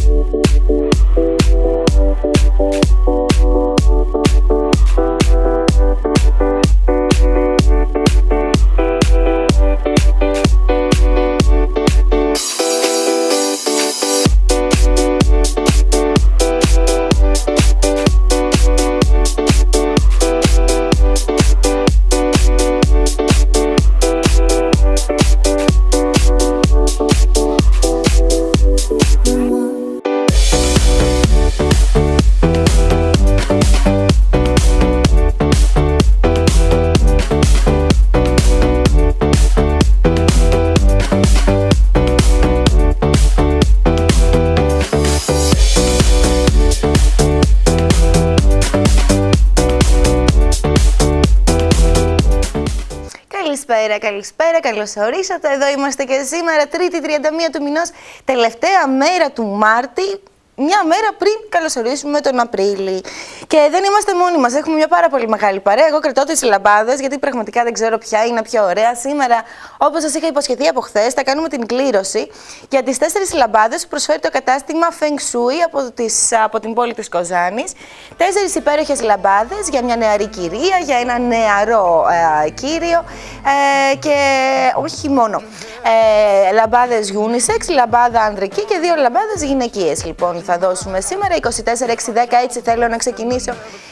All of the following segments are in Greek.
Καλησπέρα, καλώς ορίσατε. Εδώ είμαστε και σήμερα, Τρίτη 31 του μηνός, τελευταία μέρα του Μάρτη. Μια μέρα πριν καλωσορίσουμε τον Απρίλη. Και δεν είμαστε μόνοι μας. Έχουμε μια πάρα πολύ μεγάλη παρέα. Εγώ κρατώ τις λαμπάδες, γιατί πραγματικά δεν ξέρω ποια είναι πιο ωραία. Σήμερα, όπως σας είχα υποσχεθεί από χθες, θα κάνουμε την κλήρωση για τις 4 λαμπάδες που προσφέρει το κατάστημα Feng Shui από την πόλη της Κοζάνης. 4 υπέροχες λαμπάδες για μια νεαρή κυρία, για ένα νεαρό κύριο και όχι μόνο. Λαμπάδες unisex, λαμπάδα ανδρική και 2 λαμπάδες γυναικείες. Λοιπόν, θα δώσουμε σήμερα 24, 6, 10, έτσι θέλω να ξεκινήσω.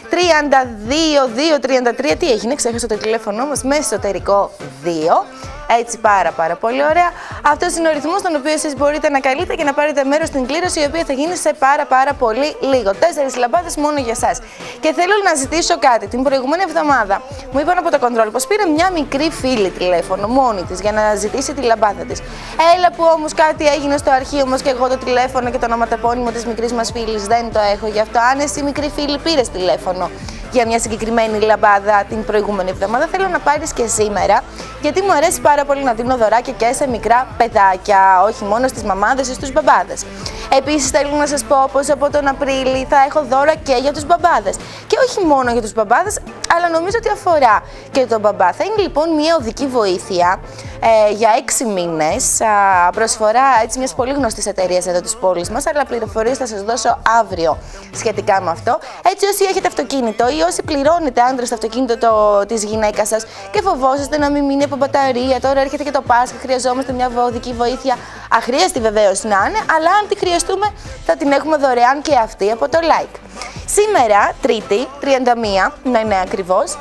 32, 2, 33, τι έγινε, ξέχασα το τηλέφωνο μας, με εσωτερικό 2. Έτσι πάρα πολύ ωραία. Αυτός είναι ο ρυθμός τον οποίο εσείς μπορείτε να καλείτε και να πάρετε μέρος στην κλήρωση, η οποία θα γίνει σε πάρα πολύ λίγο. 4 λαμπάδες μόνο για εσάς. Και θέλω να ζητήσω κάτι. Την προηγούμενη εβδομάδα μου είπαν από το control πως πήρε μια μικρή φίλη τηλέφωνο μόνη της για να ζητήσει τη λαμπάδα της. Έλα που όμως κάτι έγινε στο αρχείο μας και εγώ το τηλέφωνο και το ονοματεπώνυμο της μικρής μας φίλης δεν το έχω. Γι' αυτό, αν εσύ μικρή φίλη πήρες τηλέφωνο για μια συγκεκριμένη λαμπάδα την προηγούμενη εβδομάδα, θέλω να πάρεις και σήμερα, γιατί μου αρέσει πάρα πολύ να δίνω δωράκια και σε μικρά παιδάκια, όχι μόνο στις μαμάδες ή στους μπαμπάδες. Επίσης, θέλω να σας πω πως από τον Απρίλη θα έχω δώρα και για τους μπαμπάδες. Και όχι μόνο για τους μπαμπάδες, αλλά νομίζω ότι αφορά και τον μπαμπά. Θα είναι λοιπόν μια οδική βοήθεια για 6 μήνες, προσφορά έτσι μιας πολύ γνωστής εταιρείας εδώ της πόλης μας, αλλά πληροφορίες θα σας δώσω αύριο σχετικά με αυτό. Έτσι, όσοι έχετε αυτοκίνητο ή όσοι πληρώνετε άντρες στο αυτοκίνητο της γυναίκας σας και φοβόσαστε να μην μείνει από μπαταρία, τώρα έρχεται και το Πάσχα, χρειαζόμαστε μια οδική βοήθεια, αχρίαστη βεβαίως να είναι, αλλά αν τη χρειαστούμε θα την έχουμε δωρεάν και αυτή από το like. Σήμερα, Τρίτη, 31, να είναι ακριβώς,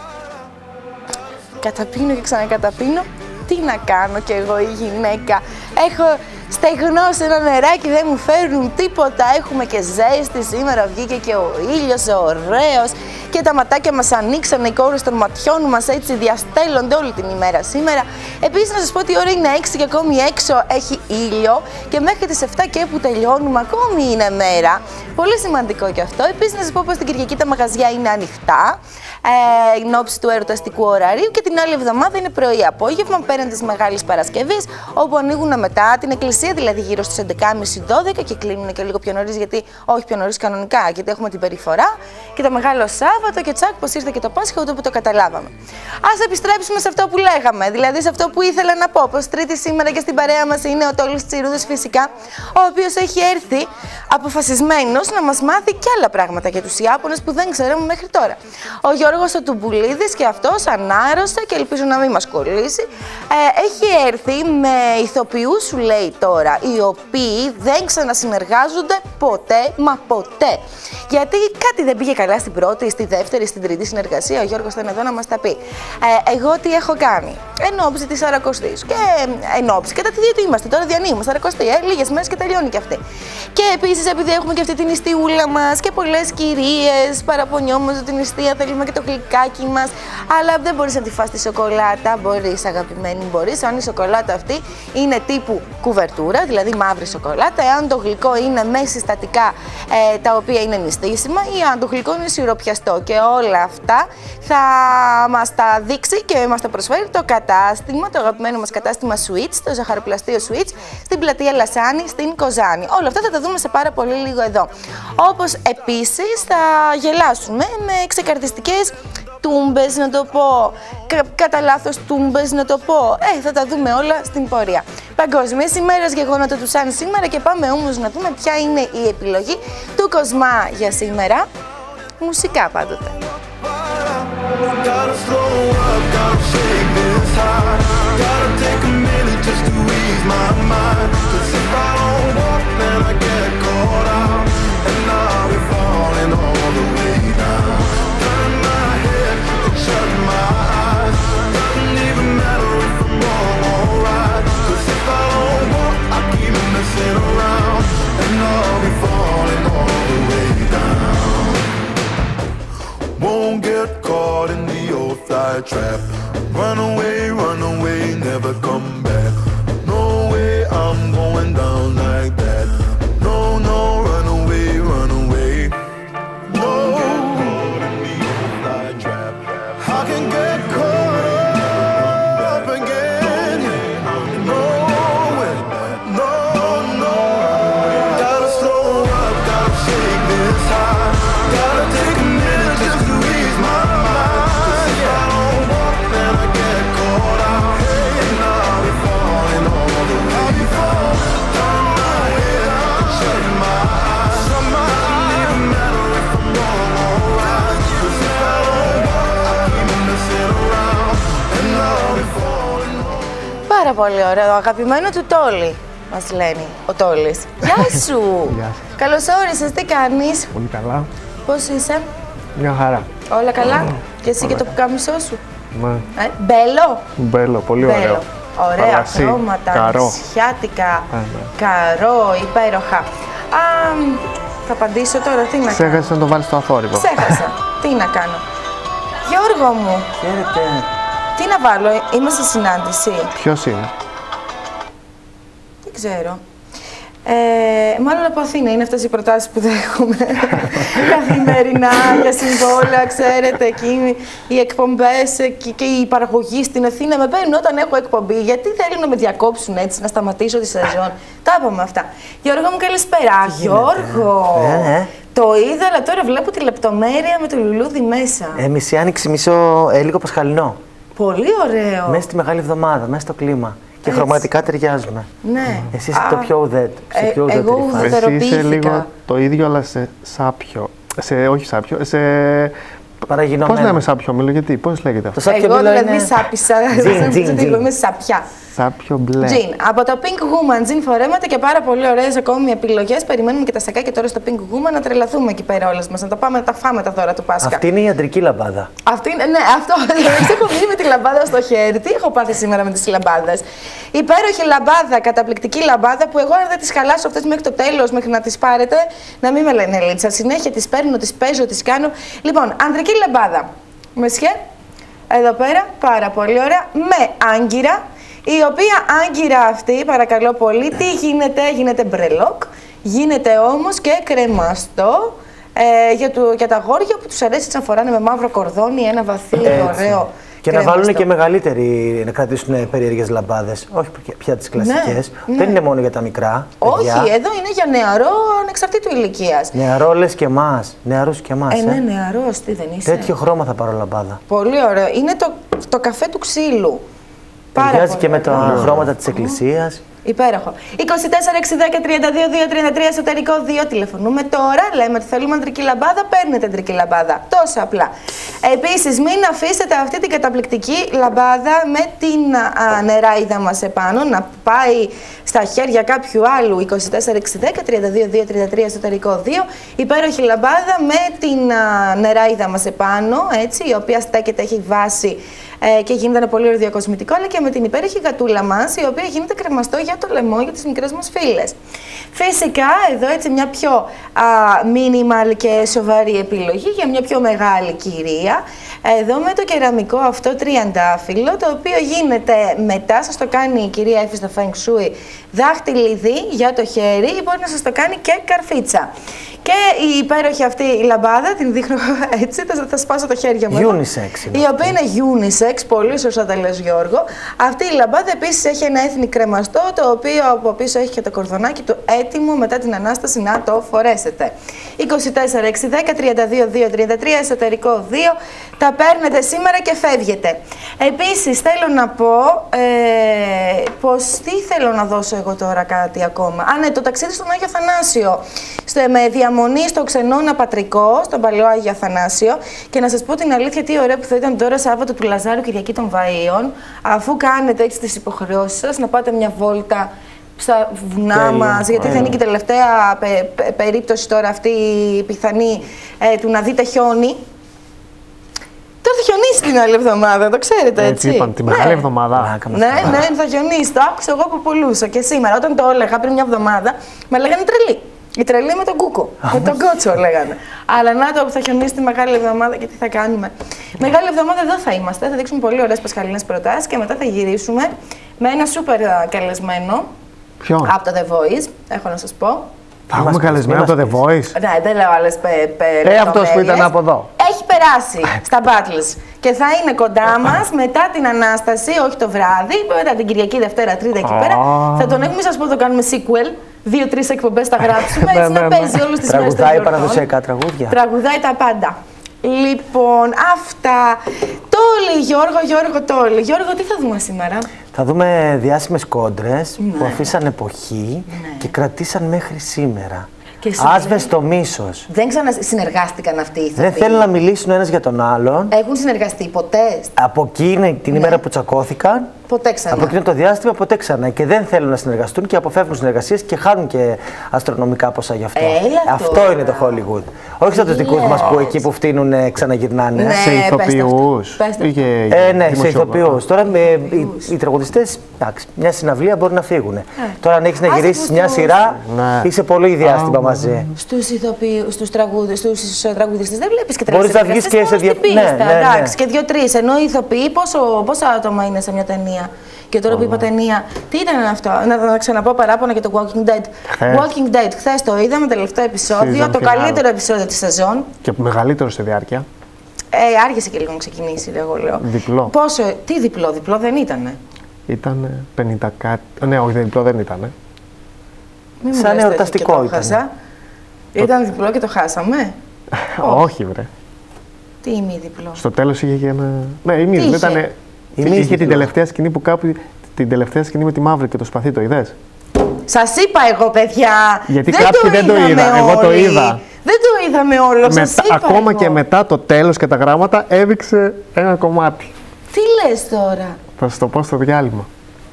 καταπίνω και ξανακαταπίνω. Τι να κάνω κι εγώ η γυναίκα, έχω στεγνώσει ένα νεράκι, δεν μου φέρνουν τίποτα, έχουμε και ζέστη, σήμερα βγήκε και ο ήλιος ωραίος και τα ματάκια μας ανοίξανε, οι κόρες των ματιών μας έτσι διαστέλλονται όλη την ημέρα σήμερα. Επίσης να σας πω ότι η ώρα είναι 6 και ακόμη έξω έχει ήλιο και μέχρι τις 7 και που τελειώνουμε ακόμη είναι μέρα. Πολύ σημαντικό και αυτό. Επίσης να σας πω πως την Κυριακή τα μαγαζιά είναι ανοιχτά, εν ώψη του εορταστικού ωραρίου, και την άλλη εβδομάδα είναι πρωί-απόγευμα πέραν της Μεγάλης Παρασκευής, όπου ανοίγουν μετά την εκκλησία, δηλαδή γύρω στις 11.30-12 και κλείνουν και λίγο πιο νωρίς, γιατί όχι πιο νωρίς κανονικά, γιατί έχουμε την περιφορά και το Μεγάλο Σάββατο και τσάκ πως ήρθε και το Πάσχα, ούτε που το καταλάβαμε. Ας επιστρέψουμε σε αυτό που λέγαμε, δηλαδή σε αυτό που ήθελα να πω, πως Τρίτη σήμερα και στην παρέα μας είναι ο Τόλης Τσιρούδης φυσικά, ο οποίος έχει έρθει αποφασισμένος να μας μάθει και άλλα πράγματα για τους Ιάπωνες που δεν ξέραμε μέχρι τώρα. Ο Γιώργος ο Τουμπουλίδης και αυτός ανάρρωσε και ελπίζω να μην μας κολλήσει. Έχει έρθει με ηθοποιούς, σου λέει τώρα, οι οποίοι δεν ξανασυνεργάζονται ποτέ, μα ποτέ. Γιατί κάτι δεν πήγε καλά στην πρώτη, στη δεύτερη, στην τρίτη συνεργασία. Ο Γιώργος θα είναι εδώ να μας τα πει. Εγώ τι έχω κάνει εν ώψη της Σαρακοστής και εν ώψη κατά τη διότι είμαστε τώρα διανύουμε Σαρακοστή, λίγες μέρες και τελειώνει και αυτή. Και επίσης επειδή έχουμε και αυτή την νηστιούλα μας και πολλές κυρίες παραπονιόμαστε την νηστεία, θέλουμε και το γλυκάκι μας, αλλά δεν μπορείς να τη φας τη σοκολάτα. Μπορείς, αγαπημένη, μπορείς, αν η σοκολάτα αυτή είναι τύπου κουβερτούρα, δηλαδή μαύρη σοκολάτα, εάν το γλυκό είναι με συστατικά τα οποία είναι νηστίσιμα, ή αν το γλυκό είναι σιροπιαστό. Και όλα αυτά θα μας τα δείξει και μας τα προσφέρει το κατάστημα, το αγαπημένο μας κατάστημα Sweets, το ζαχαροπλαστείο Sweets, στην πλατεία Λασάνη, στην Κοζάνη. Όλα αυτά θα τα δούμε σε πάρα πολύ λίγο εδώ. Όπως επίσης θα γελάσουμε με ξεκαρδιστικές τούμπες να το πω, κατά λάθος τούμπες να το πω. Θα τα δούμε όλα στην πορεία. Παγκόσμιες ημέρες γεγονότα του σαν σήμερα και πάμε όμως να δούμε ποια είναι η επιλογή του Κοσμά για σήμερα. Μουσικά πάντοτε. Won't get caught in the old fly trap. Run away, never come back. No way, I'm going down like that. No, run away. No, get caught in the old fly trap. I can get caught up again. No way, no. Gotta slow up, gotta shake this high. Gotta take a minute just to ease my mind. If I don't walk, then I get caught out. And I'll be falling all the way down. Turn my head, shut my eyes. Doesn't even matter if I'm wrong or right. 'Cause if I don't walk, I keep messing around. And I'll be falling all the way down. Πάρα πολύ ωραίο, αγαπημένο του Τόλι, μας λένε ο Τόλης. Γεια σου! Γεια σας. Καλώς όρισες, τι κάνεις? Πολύ καλά. Πώς είσαι? Μια χαρά. Όλα καλά? Και εσύ και το πουκάμισό σου? Μα, Μπέλο! μπέλο, πολύ Μπέλο. ωραίο. Ωραία Παρασύ, χρώματα, καρό. νησιάτικα, Ναι. καρό, υπέροχα. Θα απαντήσω τώρα, τι να κάνω? Ξέχασες να το βάλεις στο αθόρυβο. Ξέχασα. Τι να κάνω? Γιώργο μου, Χαίρετε. τι να βάλω, είμαστε σε συνάντηση? Ποιος είναι? Δεν ξέρω. Μάλλον από Αθήνα είναι αυτές οι προτάσεις που δέχομαι καθημερινά για συμβόλαια, ξέρετε, εκεί οι εκπομπές και η παραγωγή στην Αθήνα με παίρνουν όταν έχω εκπομπή, γιατί θέλουν να με διακόψουν έτσι, να σταματήσω τη σεζόν. Τα είπαμε αυτά. Γιώργο μου, καλησπέρα. Γιώργο, το είδα, αλλά τώρα βλέπω τη λεπτομέρεια με το λουλούδι μέσα. Μισή άνοιξη, λίγο πασχαλινό. Πολύ ωραίο. Μέσα στη Μεγάλη Εβδομάδα, μέσα στο κλίμα. Και χρωματικά ταιριάζουμε. Ναι. Εσύ είσαι το πιο ουδέτερο. εγώ Εσύ είσαι ουδετεροποιήθηκα. λίγο το ίδιο, αλλά σε σάπιο. Όχι σάπιο, σε... Παραγινωμένο. Πώς λέμε σάπιο μήλο, γιατί, πώς λέγεται αυτό? Το σάπιο Εγώ μήλο δηλαδή είναι... σάπισα, Τζιν. είμαι σαπιά. Σάπιο μπλε. Τζιν. Από το Pink Woman, τζιν φορέματα και πάρα πολύ ωραίες ακόμη επιλογές. Περιμένουμε και τα σακάκια τώρα στο Pink Woman να τρελαθούμε εκεί πέρα όλες μας. Να τα πάμε να τα φάμε τα δώρα του Πάσχα. Αυτή είναι η αντρική λαμπάδα. Αυτή είναι, ναι, αυτό. Έχω μείνει με τη λαμπάδα στο χέρι. Τι έχω πάθει σήμερα με τις λαμπάδες? Υπέροχη λαμπάδα, καταπληκτική λαμπάδα που εγώ αν δεν τις χαλάσω αυτές μέχρι το τέλος, μέχρι να τις πάρετε, να μην με λένε Λίτσα. Συνέχεια τις παίρνω, τις παίζω, τις κάνω. Λοιπόν, ανδρική λαμπάδα. Μεσιέ, εδώ πέρα, πάρα πολύ ωραία, με άγκυρα, η οποία άγκυρα αυτή, παρακαλώ πολύ, τι γίνεται μπρελόκ, γίνεται όμως και κρεμαστό για τα αγόρια που τους αρέσει να φοράνε με μαύρο κορδόνι, ένα βαθύ, ωραίο. Και να βάλουν και μεγαλύτεροι να κρατήσουν περίεργες λαμπάδες. Όχι πια τις κλασικές. Ναι. Δεν είναι μόνο για τα μικρά. Όχι, παιδιά. εδώ είναι για νεαρό ανεξαρτήτου ηλικίας. Νεαρό λες και εμάς. Νεαρούς και εμάς. Ναι, νεαρός, τι δεν είσαι? Τέτοιο χρώμα θα πάρω λαμπάδα. Πολύ ωραίο. Είναι το καφέ του ξύλου. Ταιριάζει και με ωραίο. τα χρώματα της εκκλησίας. Υπέροχο. 24, 60 και 32, 2, 33 εσωτερικό 2. Τηλεφωνούμε τώρα. Λέμε ότι θέλουμε αντρική λαμπάδα. Παίρνετε αντρική λαμπάδα. Τόσο απλά. Επίσης, μην αφήσετε αυτή την καταπληκτική λαμπάδα με την νεράιδα μας επάνω να πάει στα χέρια κάποιου άλλου. 24, 60 και 32, 2, 33 εσωτερικό 2. Υπέροχη λαμπάδα με την νεράιδα μας επάνω, έτσι, η οποία στέκεται, έχει βάση και γίνεται ένα πολύ ωραίο διακοσμητικό, αλλά και με την υπέροχη γατούλα μας, η οποία γίνεται κρεμαστό για το λαιμό για τις μικρές μας φίλες. Φυσικά, εδώ έτσι μια πιο minimal και σοβαρή επιλογή για μια πιο μεγάλη κυρία. Εδώ με το κεραμικό αυτό τριαντάφυλλο, το οποίο γίνεται μετά, σας το κάνει η κυρία Εφη στο Feng Shui, δάχτυλιδι για το χέρι ή μπορεί να σας το κάνει και καρφίτσα. Και η υπέροχη αυτή η λαμπάδα, την δείχνω έτσι, θα σπάσω τα χέρια μου. Unisex. Η οποία είναι unisex, πολύ σωστά τα λες Γιώργο. Αυτή η λαμπάδα επίσης έχει ένα έθνη κρεμαστό, το οποίο από πίσω έχει και το κορδονάκι του έτοιμο μετά την Ανάσταση να το φορέσετε. 24, 6, 10, 32, 2, 33, εσωτερικό 2. Τα παίρνετε σήμερα και φεύγετε. Επίσης θέλω να πω πως τι θέλω να δώσω εγώ τώρα κάτι ακόμα. Ναι, το ταξίδι στον Άγιο Αθανάσιο. Με διαμονή στο Ξενώνα Πατρικό, στον παλαιό Άγιο Αθανάσιο. Και να σας πω την αλήθεια, τι ωραίο που θα ήταν τώρα Σάββατο του Λαζάρου, Κυριακή των Βαΐων, αφού κάνετε έτσι τις υποχρεώσεις σας, να πάτε μια βόλτα στα βουνά μας, γιατί θα είναι και η τελευταία περίπτωση τώρα αυτή η πιθανή του να δείτε χιόνι. Τώρα θα χιονίσει την άλλη εβδομάδα, το ξέρετε έτσι. Είπαν, τη μεγάλη εβδομάδα. Ναι, θα χιονίσει. Το άκουσα εγώ από πολλούς. Και σήμερα, όταν το έλεγα πριν μια εβδομάδα, με λέγανε τρελή. Η τρελή με τον Κούκο. Με τον Κότσο λέγανε. Αλλά να το που θα χιονίσει τη μεγάλη εβδομάδα και τι θα κάνουμε. Μεγάλη εβδομάδα εδώ θα είμαστε. Θα δείξουμε πολύ ωραίες πασχαλινές προτάσεις και μετά θα γυρίσουμε με ένα σούπερ καλεσμένο. Ποιον? Από το The Voice, έχω να σας πω. Θα έχουμε καλεσμένο από το The Voice. Ναι, δεν λέω άλλες αυτός που ήταν από εδώ. Έχει περάσει στα Battles και θα είναι κοντά μας μετά την Ανάσταση, όχι το βράδυ, μετά την Κυριακή, Δευτέρα, Τρίτα εκεί πέρα. Θα τον έχουμε, σας πω, το κάνουμε sequel. 2-3 εκπομπές θα γράψουμε, έτσι να παίζει όλες τις μέρες των Τραγουδάει παραδοσιακά τραγούδια. Τραγουδάει τα πάντα. Λοιπόν, αυτά. Τόλι, Γιώργο, Τόλι. Γιώργο, τι θα δούμε σήμερα? Θα δούμε διάσημες κόντρες που αφήσαν εποχή και κρατήσαν μέχρι σήμερα. Άσβεστο μίσος. Δεν ξανασυνεργάστηκαν αυτοί οι ηθοποιοί. Δεν θέλουν να μιλήσουν ο ένας για τον άλλον. Έχουν συνεργαστεί ποτέ? Από εκείνη την ημέρα που τσακώθηκαν. Ποτέ ξανά. Από εκείνο το διάστημα ποτέ ξανά. Και δεν θέλουν να συνεργαστούν και αποφεύγουν συνεργασίες και χάνουν και αστρονομικά ποσά γι' αυτό. Αυτό είναι το Hollywood. Όχι σαν τους δικούς μας που εκεί που φτύνουν ξαναγυρνάνε. Ναι, σε ηθοποιούς. Ναι, σε ηθοποιούς. Τώρα οι τραγουδιστές, εντάξει, μια συναυλία μπορεί να φύγουν. Τώρα αν έχεις να γυρίσεις μια σειρά, είσαι πολύ διάστημα μαζί. Στους τραγουδιστές δεν βλέπεις και μπορείς να βγεις και σε δύο. Εντάξει, και 2-3. Ενώ οι ηθοποιοί, πόσα άτομα είναι σε μια ταινία? Και τώρα που είπα ταινία, τι ήταν αυτό? Να ξαναπώ παράπονα για το Walking Dead. Walking Dead, χθες το είδαμε, τελευταίο επεισόδιο, το καλύτερο επεισόδιο της σεζόν. Και μεγαλύτερο σε διάρκεια. Άργησε και λίγο να ξεκινήσει, εγώ λέω. Διπλό. Τι διπλό δεν ήτανε. Ήταν 50 κάτι. Ναι, όχι, διπλό δεν ήτανε. Σαν εορταστικό ήταν. Ήταν διπλό και το χάσαμε. Όχι, βρε. Τι ημίδιπλο? Στο τέλος είχε και ένα. Ναι, ημίδιπλο. Είχε την τελευταία σκηνή που κάπου. Την τελευταία σκηνή με τη μαύρη και το σπαθί, το είδες? Σας είπα εγώ, παιδιά. Γιατί κάποιοι δεν το είδαν. Εγώ το είδα. Δεν το είδαμε όλο. Ακόμα και μετά το τέλος και τα γράμματα έδειξε ένα κομμάτι. Τι λες τώρα? Θα σου το πω στο διάλειμμα.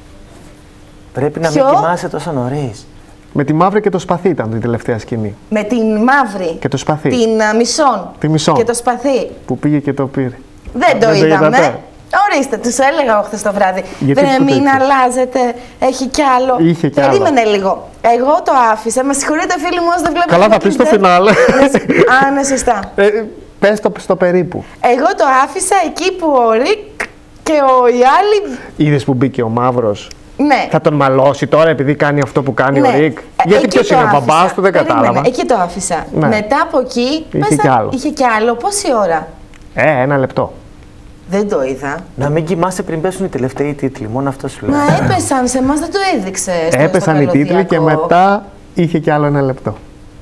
Πρέπει να μην κοιμάσαι τόσο νωρίς. Με τη μαύρη και το σπαθί ήταν την τελευταία σκηνή. Με την μαύρη. Και το σπαθί. Την μισόν. Τη μισόν. Και το σπαθί. Που πήγε και το πήρε. Δεν το είδαμε. Ορίστε, τους έλεγα εγώ χθες το βράδυ. Μην αλλάζετε, έχει κι άλλο. Είχε κι άλλο. Περίμενε λίγο. Εγώ το άφησα. Με συγχωρείτε, φίλοι μου, όσοι δεν βλέπετε. Καλά, θα πεις στο φινάλε. Ναι, σωστά. Πες το στο περίπου. Εγώ το άφησα εκεί που ο Ρικ και οι άλλοι. Είδες που μπήκε ο μαύρος? Ναι. Θα τον μαλώσει τώρα επειδή κάνει αυτό που κάνει ο Ρικ? Γιατί ποιος είναι ο μπαμπάς του, δεν κατάλαβα. Εκεί το άφησα. Ναι. Μετά από εκεί. Είχε κι άλλο. Πόση ώρα? 1 λεπτό. Δεν το είδα. Να μην κοιμάσαι πριν πέσουν οι τελευταίοι τίτλοι, μόνο αυτό σου λέω. Μα έπεσαν, σε εμάς δεν το έδειξε. Έπεσαν οι τίτλοι και μετά είχε κι άλλο 1 λεπτό.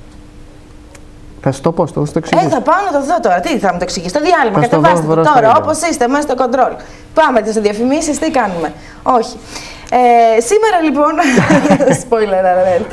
Θα σου το πω, θα το εξηγήσω. Θα πάω να το δω τώρα. Τι θα μου το εξηγήσει? Το διάλειμμα. Κατεβάστε το τώρα, όπως είστε, μέσα στο κοντρόλ. Πάμε σε διαφημίσεις, τι κάνουμε? Όχι. Σήμερα λοιπόν. Spoiler alert.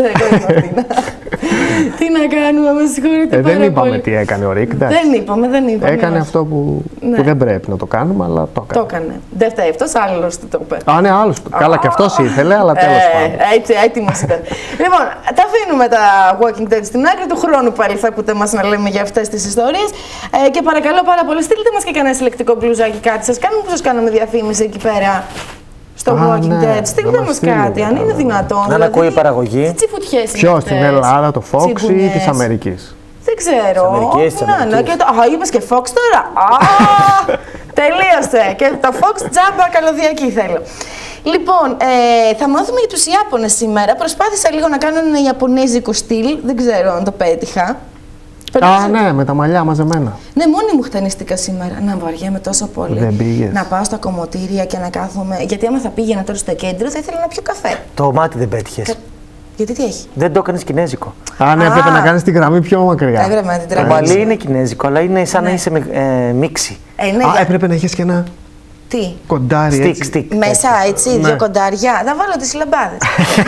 Τι να κάνουμε, με συγχωρείτε. Δεν είπαμε τι έκανε ο Ρικ. Δεν είπαμε. Έκανε αυτό που δεν πρέπει να το κάνουμε, αλλά το έκανε. Το έκανε. Δεν φταίει αυτός, άλλος το είπε. Ναι, άλλος. Καλά, και αυτός ήθελε, αλλά τέλος πάντων. Έτσι, έτοιμος ήταν. Λοιπόν, τα αφήνουμε τα Walking Dead στην άκρη. Του χρόνου πάλι θα ακούτε μας να λέμε για αυτές τις ιστορίες. Και παρακαλώ πάρα πολύ, στείλτε μας και κανένα συλλεκτικό μπλουζάκι, κάτι σας κάνουμε, που σας κάνουμε διαφήμιση εκεί πέρα. Στο Walking Dead. Στείλτε μας κάτι, αν είναι δυνατόν. Να ακούει η παραγωγή. Τι τσιφουτιές είναι? Ποιος, στην Ελλάδα, το Fox ή της Αμερικής? Δεν ξέρω. Είπες και Fox τώρα. Τελείωσε. Και το Fox τζάμπα καλωδιακή θέλω. Λοιπόν, θα μάθουμε για τους Ιάπωνες σήμερα. Προσπάθησα λίγο να κάνω ένα ιαπωνέζικο στυλ. Δεν ξέρω αν το πέτυχα. Α, ναι, με τα μαλλιά μαζεμένα. Ναι, μόνη μου χτενίστηκα σήμερα. Να βαριέμαι τόσο πολύ. Δεν πήγες? Να πάω στα κομμωτήρια και να κάθομαι. Γιατί άμα θα πήγαινα τώρα στο κέντρο, θα ήθελα να πιω καφέ. Το μάτι δεν πέτυχες. Γιατί τι έχει? Δεν το έκανες κινέζικο. Α, ναι, έπρεπε να κάνεις την γραμμή πιο μακριά. Έπρεπε να την Το τραβήξω. μαλλί είναι κινέζικο, αλλά είναι σαν να είσαι μίξη. Ναι, Α, έπρεπε να έχεις και ένα τι? κοντάρι έτσι. Στικ. Μέσα έτσι, Ναι. 2 κοντάρια. Θα βάλω τις λαμπάδες.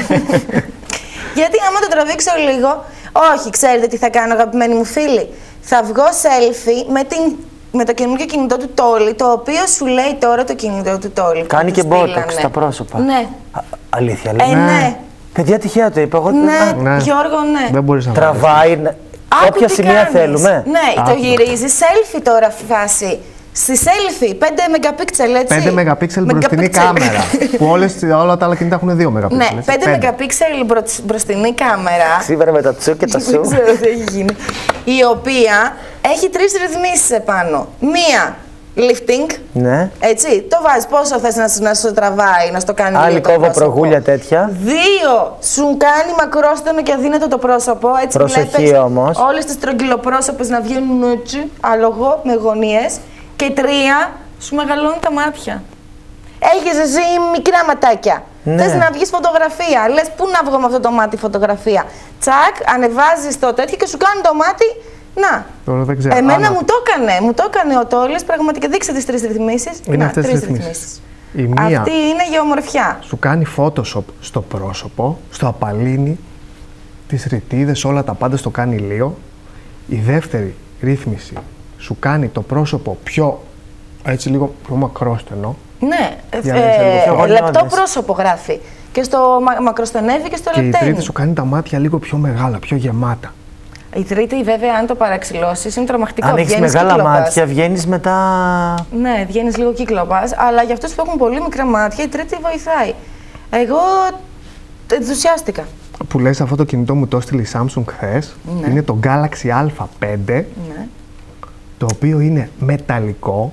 Γιατί άμα το τραβήξω λίγο, όχι, ξέρετε τι θα κάνω, αγαπημένοι μου φίλοι. Θα βγω selfie με το καινούργιο κινητό του Τόλι, το οποίο σου λέει τώρα το κινητό του Τόλι. Κάνει και botox botox στα πρόσωπα. Ναι. Αλήθεια, λέει. Ναι. Παιδιά, τυχαία το είπα. Εγώ Ναι, Ναι. Γιώργο, ναι. Δεν μπορείς να τραβάει. Άκου Όποια τι σημεία κάνεις. θέλουμε. Ναι, το γυρίζει. Selfie τώρα φάση. Στη selfie, 5 MP, έτσι. 5 MP μπροστινή κάμερα. Που όλα τα άλλα κινητά έχουν 2 MP. Ναι, 5 MP μπροστινή κάμερα. Σήμερα με τα τσου και τα σου. Δεν ξέρω τι έχει γίνει. Η οποία έχει 3 ρυθμίσεις επάνω. Μία, lifting. Ναι. Έτσι, το βάζεις πόσο θες να σου τραβάει, να στο κάνει Άλλη λίγο το κόβω πρόσωπο. προγούλια τέτοια. 2, σου κάνει μακρόστενο και αδύνατο το πρόσωπο. Έτσι Προσοχή βλέπεις όμως. όλες τις τρογγυλοπρόσωπες να βγαίνουν έτσι, αλογό, με γωνίες. Και 3, σου μεγαλώνει τα μάτια. Έχεις εσύ μικρά ματάκια. Ναι. Θες να βγεις φωτογραφία. Λες πού να βγω με αυτό το μάτι φωτογραφία. Τσακ, ανεβάζεις το τέτοιο και σου κάνει το μάτι. Να. Τώρα δεν ξέρω. Εμένα μου το έκανε ο Τόλης. Πραγματικά δείξε τις 3 ρυθμίσεις. Είναι Να, αυτές 3 τις ρυθμίσεις. Η μία Αυτή είναι για ομορφιά. σου κάνει Photoshop στο πρόσωπο, στο απαλύνει, τις ρητίδες, όλα τα πάντα στο κάνει ηλίο. Η δεύτερη ρύθμιση σου κάνει το πρόσωπο πιο, έτσι λίγο πιο μακρόστενο. Ναι, Για να είσαι λίγο πιο λεπτό γονιώδης. πρόσωπο γράφει. Και στο μακροστενεύει και στο Και η λεπτένει. τρίτη σου κάνει τα μάτια λίγο πιο μεγάλα, πιο γεμάτα. Η τρίτη, βέβαια, αν το παραξηλώσεις, είναι τρομακτικό. Αν έχεις Βγαίνεις μεγάλα κύκλοπας. μάτια, βγαίνεις μετά. Ναι, βγαίνεις λίγο κύκλοπας, αλλά για αυτούς που έχουν πολύ μικρά μάτια, η τρίτη βοηθάει. Εγώ ενθουσιάστηκα. Που λες, αυτό το κινητό μου το έστειλε η Samsung χθες. Ναι. Είναι το Galaxy A5, Ναι. το οποίο είναι μεταλλικό,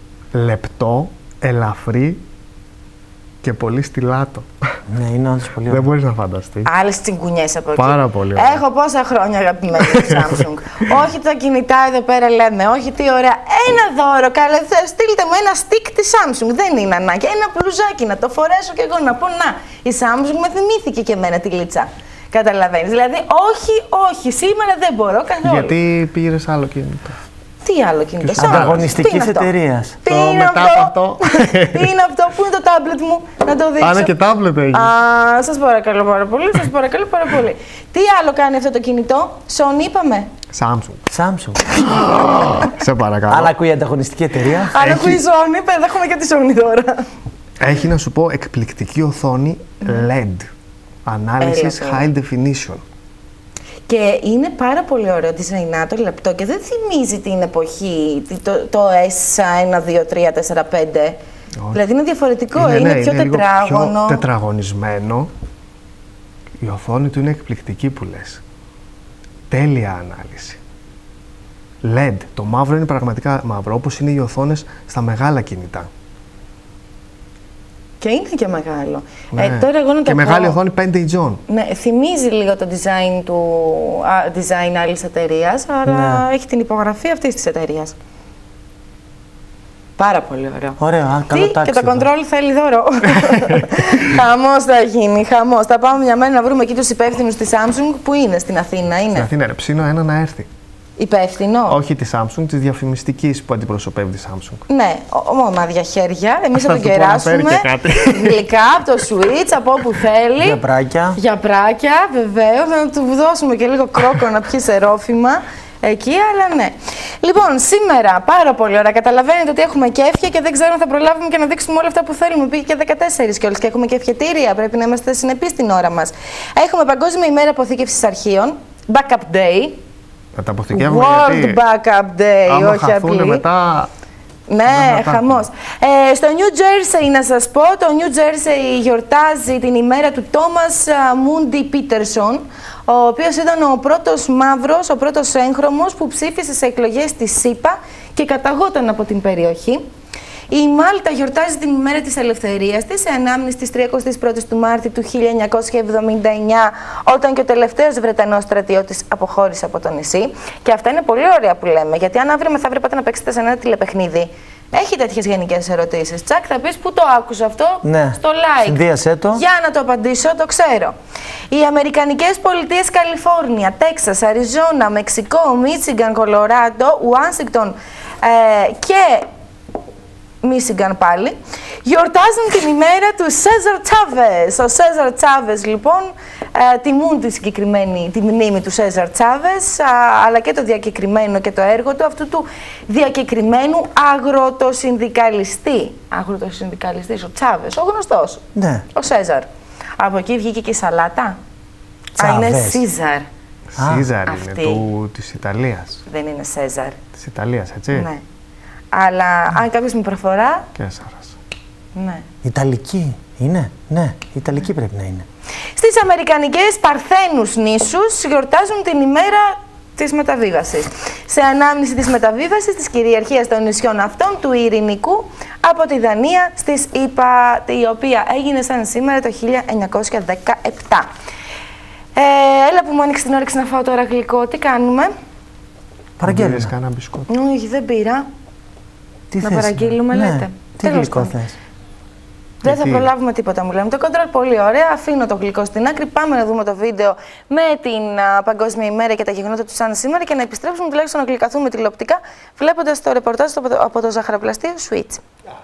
λεπτό, ελαφρύ και πολύ στυλάτο. Ναι, είναι όντως πολύ Δεν ωραίο. μπορείς να φανταστείς. Άλλες τσιγκουνιές από εκεί. Πάρα πολύ ωραία. Έχω πόσα χρόνια αγαπημένη του Samsung. Όχι τα κινητά εδώ πέρα λέμε, όχι τι ωραία. Ένα δώρο, καλέ, στείλτε μου ένα stick τη Samsung. Δεν είναι ανάγκη. Ένα μπλουζάκι να το φορέσω κι εγώ να πω να. Η Samsung με θυμήθηκε και εμένα τη λίτσα. Καταλαβαίνεις. Δηλαδή, όχι, σήμερα δεν μπορώ καθόλου. Γιατί πήρες άλλο κινητό. Τι άλλο κινητό. Samsung. Ανταγωνιστικής Τι είναι αυτό? εταιρείας. Τι Το είναι μετά αυτό? από αυτό. Τι είναι αυτό, πού είναι το τάμπλετ μου, να το δείξω. Άνα και τάμπλετ έγινε. Α, σας παρακαλώ πάρα πολύ, σας παρακαλώ πάρα πολύ. Τι άλλο κάνει αυτό το κινητό, Sony είπαμε. Samsung. Samsung. Σε παρακαλώ. Αν ακούει η ανταγωνιστική εταιρεία. Αν ακούει Sony, έχουμε και τη Sony τώρα. Έχει να σου πω εκπληκτική οθόνη LED. Ανάλυσης Έλα high definition. Και είναι πάρα πολύ ωραίο design το λεπτό και δεν θυμίζει την εποχή, το S1, 2, 3, 4, 5. Δηλαδή είναι διαφορετικό, είναι πιο λίγο τετράγωνο. πιο τετραγωνισμένο. Η οθόνη του είναι εκπληκτική που λες. Τέλεια ανάλυση. LED. Το μαύρο είναι πραγματικά μαύρο, όπως είναι οι οθόνες στα μεγάλα κινητά. Και είναι και μεγάλο. Ναι. Τώρα εγώ να το και πω, μεγάλη οθόνη 5 inch. Ναι, θυμίζει λίγο το design του design άλλης εταιρείας, αλλά έχει την υπογραφή αυτής της εταιρείας. Πάρα πολύ ωραίο. Ωραία, καλό Τι, τάξη. και το control θέλει δώρο. Χαμός θα γίνει, χαμός. Θα πάμε μια μέρα να βρούμε εκεί τους υπεύθυνους της Samsung που είναι στην Αθήνα. Στην Είναι Αθήνα, ρε, ψήνω ένα να έρθει. υπεύθυνο. Όχι τη Samsung, τη διαφημιστική που αντιπροσωπεύει τη Samsung. Ναι, μάδια χέρια. Εμείς θα Θα τον του πω να φέρει κεράσουμε. και κάτι. Γλυκά από το switch, από όπου θέλει. Για πράκια. Για πράκια, βεβαίως. Να του δώσουμε και λίγο κρόκο να πιει σε ρόφημα. Εκεί, αλλά ναι. Λοιπόν, σήμερα πάρα πολύ ωραία. Καταλαβαίνετε ότι έχουμε κέφια και δεν ξέρω αν θα προλάβουμε και να δείξουμε όλα αυτά που θέλουμε. Πήγε και 14 κιόλας και έχουμε και ευχετήρια. Πρέπει να είμαστε συνεπείς στην ώρα μας. Έχουμε Παγκόσμια ημέρα αποθήκευσης αρχείων. Backup Day. Να τα αποθηκεύουμε World γιατί Backup Day, άμα όχι χαθούνε απλή. μετά. Ναι, δεν θα χαμός. Στο New Jersey, να σας πω, το New Jersey γιορτάζει την ημέρα του Thomas Moody Peterson, ο οποίος ήταν ο πρώτος μαύρος, ο πρώτος έγχρωμος που ψήφισε σε εκλογές της ΣΥΠΑ και καταγόταν από την περιοχή. Η Μάλτα γιορτάζει την ημέρα της ελευθερίας της, σε ανάμνηση της 31ης του Μάρτη του 1979, όταν και ο τελευταίος Βρετανός στρατιώτης αποχώρησε από το νησί. Και αυτά είναι πολύ ωραία που λέμε, γιατί αν αύριο μεθαύριο πάτε να παίξετε σε ένα τηλεπαιχνίδι, έχει τέτοιες γενικές ερωτήσεις. Τσακ, θα πεις πού το άκουσα αυτό, στο like. Συνδύασέ το. Για να το απαντήσω, το ξέρω. Οι Αμερικανικές πολιτείες Καλιφόρνια, Τέξας, Αριζόνα, Μεξικό, Μίτσιγκαν, Κολοράντο, Ουάσιγκτον και Μίσιγκαν πάλι, γιορτάζουν την ημέρα του Σέζαρ Τσάβες. Ο Σέζαρ Τσάβες, λοιπόν, τιμούν τη μνήμη του Σέζαρ Τσάβες, αλλά και το διακεκριμένο και το έργο του, αυτού του διακεκριμένου αγροτοσυνδικαλιστή. Αγροτοσυνδικαλιστής, ο Τσάβες, ο γνωστός. Ναι. Ο Σέζαρ. Από εκεί βγήκε και η σαλάτα. Είναι Σίζαρ. Σίζαρ είναι της Ιταλίας. Δεν είναι Σέζαρ. Της Ιταλίας, έτσι. Ναι. Αλλά αν κάποιος με προφορά. Κέσσαρας. Ναι. Ιταλική είναι. Ναι, Ιταλική πρέπει να είναι. Στις Αμερικανικές Παρθένους νήσους γιορτάζουν την ημέρα της μεταβίβασης. Σε ανάμνηση της μεταβίβασης της κυριαρχίας των νησιών αυτών του Ειρηνικού από τη Δανία στις ΗΠΑ, η οποία έγινε σαν σήμερα το 1917. Έλα που μου άνοιξε την όρεξη να φάω τώρα γλυκό. Τι κάνουμε? Παραγγέλνεις κανένα μπισκότο? Όχι, δεν πήρα. Τι να θες, παραγγείλουμε, ναι. λέτε. Τι γλυκό θες? Δεν θα προλάβουμε τίποτα, μου λέμε. Το κόντρολ πολύ ωραία. Αφήνω το γλυκό στην άκρη. Πάμε να δούμε το βίντεο με την Παγκόσμια ημέρα και τα γεγονότα του σαν σήμερα και να επιστρέψουμε τουλάχιστον να γλυκαθούμε τηλεοπτικά βλέποντας το ρεπορτάζ από το ζαχαροπλαστείο Switch.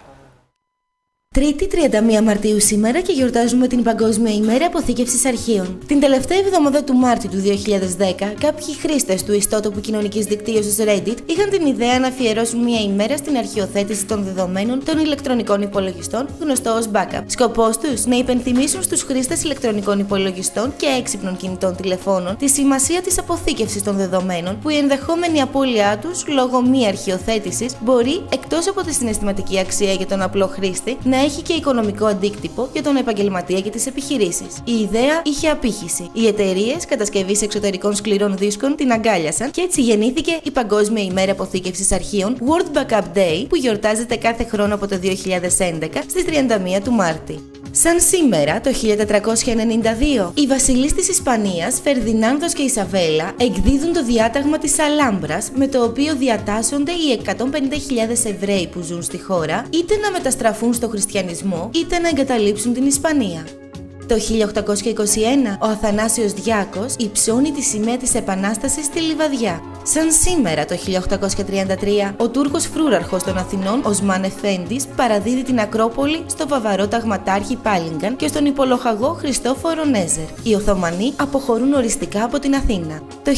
Τρίτη 31 Μαρτίου σήμερα και γιορτάζουμε την Παγκόσμια ημέρα αποθήκευσης αρχείων. Την τελευταία εβδομάδα του Μάρτη του 2010, κάποιοι χρήστες του ιστότοπου κοινωνικής δικτύωσης Reddit είχαν την ιδέα να αφιερώσουν μια ημέρα στην αρχαιοθέτηση των δεδομένων των ηλεκτρονικών υπολογιστών, γνωστό ως backup. Σκοπός τους να υπενθυμίσουν στους χρήστες ηλεκτρονικών υπολογιστών και έξυπνων κινητών τηλεφώνων τη σημασία της αποθήκευσης των δεδομένων, που η ενδεχόμενη απώλειά τους λόγω μη αρχαιοθέτησης μπορεί, εκτός από τη συναισθηματική αξία για τον απλό χρήστη, να έχει και οικονομικό αντίκτυπο για τον επαγγελματία και τις επιχειρήσεις. Η ιδέα είχε απήχηση. Οι εταιρείες κατασκευής εξωτερικών σκληρών δίσκων την αγκάλιασαν και έτσι γεννήθηκε η Παγκόσμια ημέρα αποθήκευσης αρχείων World Backup Day, που γιορτάζεται κάθε χρόνο από το 2011 στις 31 του Μάρτη. Σαν σήμερα, το 1492, οι βασιλείς της Ισπανίας, Φερδινάνδος και Ισαβέλα, εκδίδουν το διάταγμα της Αλάμπρας, με το οποίο διατάσσονται οι 150.000 Εβραίοι που ζουν στη χώρα, είτε να μεταστραφούν στο χριστιανισμό, είτε να εγκαταλείψουν την Ισπανία. Το 1821, ο Αθανάσιος Διάκος υψώνει τη σημαία της Επανάστασης στη Λιβαδιά. Σαν σήμερα, το 1833, ο Τούρκος φρούραρχος των Αθηνών, Οσμάν Εφέντης, παραδίδει την Ακρόπολη στο βαβαρό ταγματάρχη Πάλιγκαν και στον υπολοχαγό Χριστόφορο Νέζερ. Οι Οθωμανοί αποχωρούν οριστικά από την Αθήνα. Το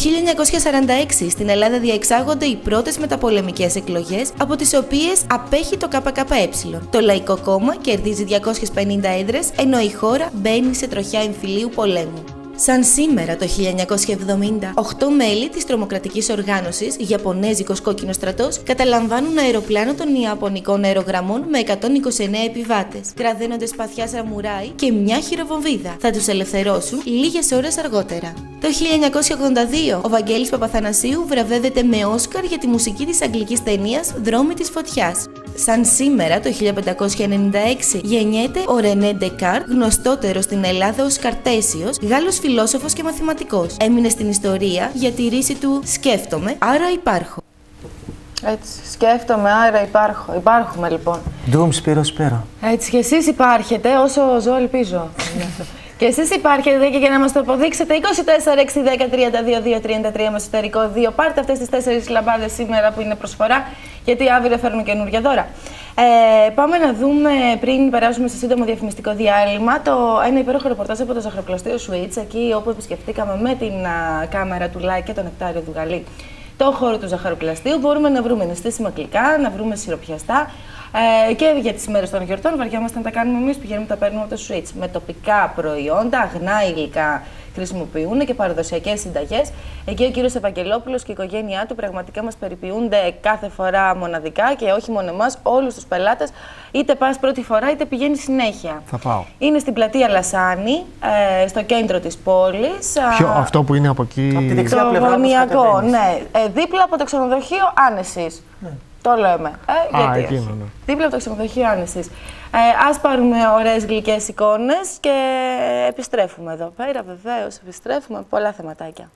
1946, στην Ελλάδα διεξάγονται οι πρώτες μεταπολεμικές εκλογές, από τις οποίες απέχει το ΚΚΕ. Το Λαϊκό Κόμμα κερδίζει 250 έδρες, ενώ η χώρα μπαίνει σε τροχιά εμφυλίου πολέμου. Σαν σήμερα, το 1970, 8 μέλη της τρομοκρατικής οργάνωσης Ιαπωνέζικος Κόκκινος Στρατός καταλαμβάνουν αεροπλάνο των Ιαπωνικών αερογραμμών με 129 επιβάτες, κραδένονται σπαθιά σαμουράι και μια χειροβομβίδα. Θα τους ελευθερώσουν λίγες ώρες αργότερα. Το 1982, ο Βαγγέλης Παπαθανασίου βραβεύεται με Όσκαρ για τη μουσική της αγγλικής ταινίας «Δρόμοι της φωτιάς». Σαν σήμερα, το 1596, γεννιέται ο Ρενέ Ντεκάρ, γνωστότερος στην Ελλάδα ως Καρτέσιος, Γάλλος φιλόσοφος και μαθηματικός. Έμεινε στην ιστορία για τη ρίση του «Σκέφτομαι, άρα υπάρχω». Έτσι, σκέφτομαι, άρα υπάρχω. Υπάρχουμε λοιπόν. Ντουμ, Σπύρο, Σπέρο. Έτσι, και εσείς υπάρχετε όσο ζω, ελπίζω. Και εσείς υπάρχετε και για να μας το αποδείξετε, 24, 6, 10, 32, 2, 33 με εσωτερικό 2. Πάρτε αυτές τις 4 λαμπάδες σήμερα που είναι προσφορά, γιατί αύριο φέρνουν καινούργια δώρα. Πάμε να δούμε, πριν περάσουμε σε σύντομο διαφημιστικό διάλειμμα, ένα υπέροχο ρεπορτάζ από το ζαχαροπλαστείο Switch, εκεί όπου επισκεφτήκαμε με την κάμερα του Like και τον Νεκτάριο Δουγαλή το χώρο του ζαχαροπλαστείου. Μπορούμε να βρούμε νηστίσιμα γλυκά, να βρούμε σιροπιαστά. Και για τις ημέρες των γιορτών βαριόμαστε να τα κάνουμε εμείς, πηγαίνουμε τα παίρνουμε από το Switch. Με τοπικά προϊόντα, αγνά υλικά χρησιμοποιούν και παραδοσιακές συνταγές. Εκεί ο κύριος Ευαγγελόπουλος και η οικογένειά του πραγματικά μας περιποιούνται κάθε φορά μοναδικά και όχι μόνο εμάς, όλους τους πελάτες. Είτε πας πρώτη φορά είτε πηγαίνεις συνέχεια. Θα πάω. Είναι στην πλατεία Λασάνη, στο κέντρο της πόλης. Αυτό που είναι από εκεί. Από τη δεξιά πλευρά. Γωνιακό, ναι. Δίπλα από το ξενοδοχείο Άνεσης. Ναι. Το λέμε. Γιατί εκείνο, όχι. ναι. Δίπλα από το ξενοδοχείο Άνεσης. Ας πάρουμε ωραίες γλυκές εικόνες και επιστρέφουμε εδώ πέρα, βεβαίως. Επιστρέφουμε, πολλά θεματάκια.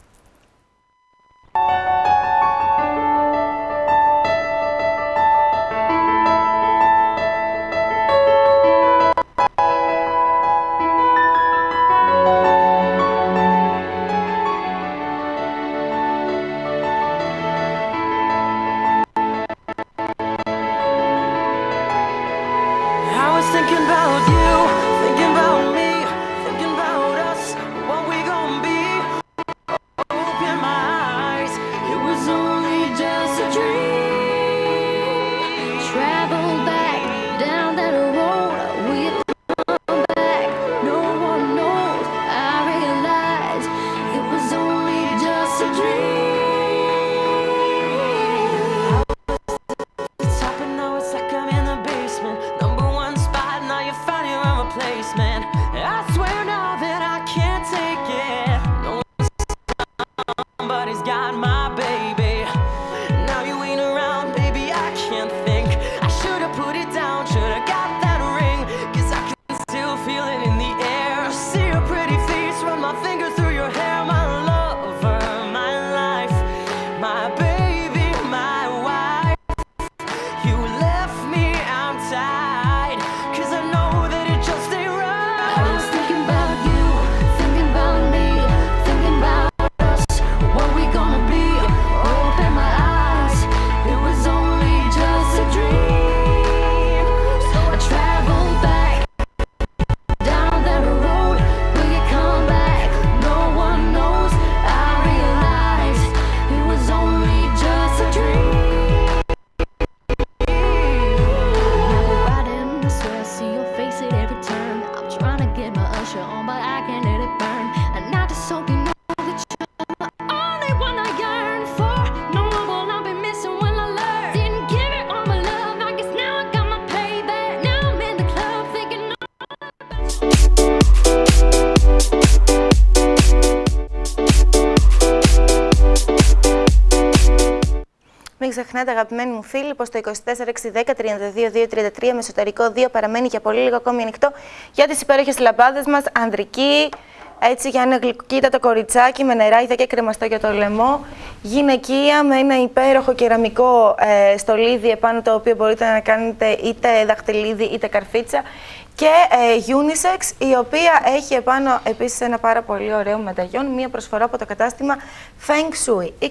Μην ξεχνάτε, αγαπημένοι μου φίλοι, πως το 24-610-32-233 με εσωτερικό 2 παραμένει για πολύ λίγο ακόμη ανοιχτό για τις υπέροχες λαμπάδες μας, ανδρική, έτσι για ένα γλυκύτατο κοριτσάκι με νεράκια και κρεμαστό για το λαιμό, γυναικεία με ένα υπέροχο κεραμικό στολίδι επάνω το οποίο μπορείτε να κάνετε είτε δαχτυλίδι είτε καρφίτσα, και unisex, η οποία έχει επάνω επίσης ένα πάρα πολύ ωραίο μεταγιόν, μία προσφορά από το κατάστημα Feng Shui. 24-610-32-233.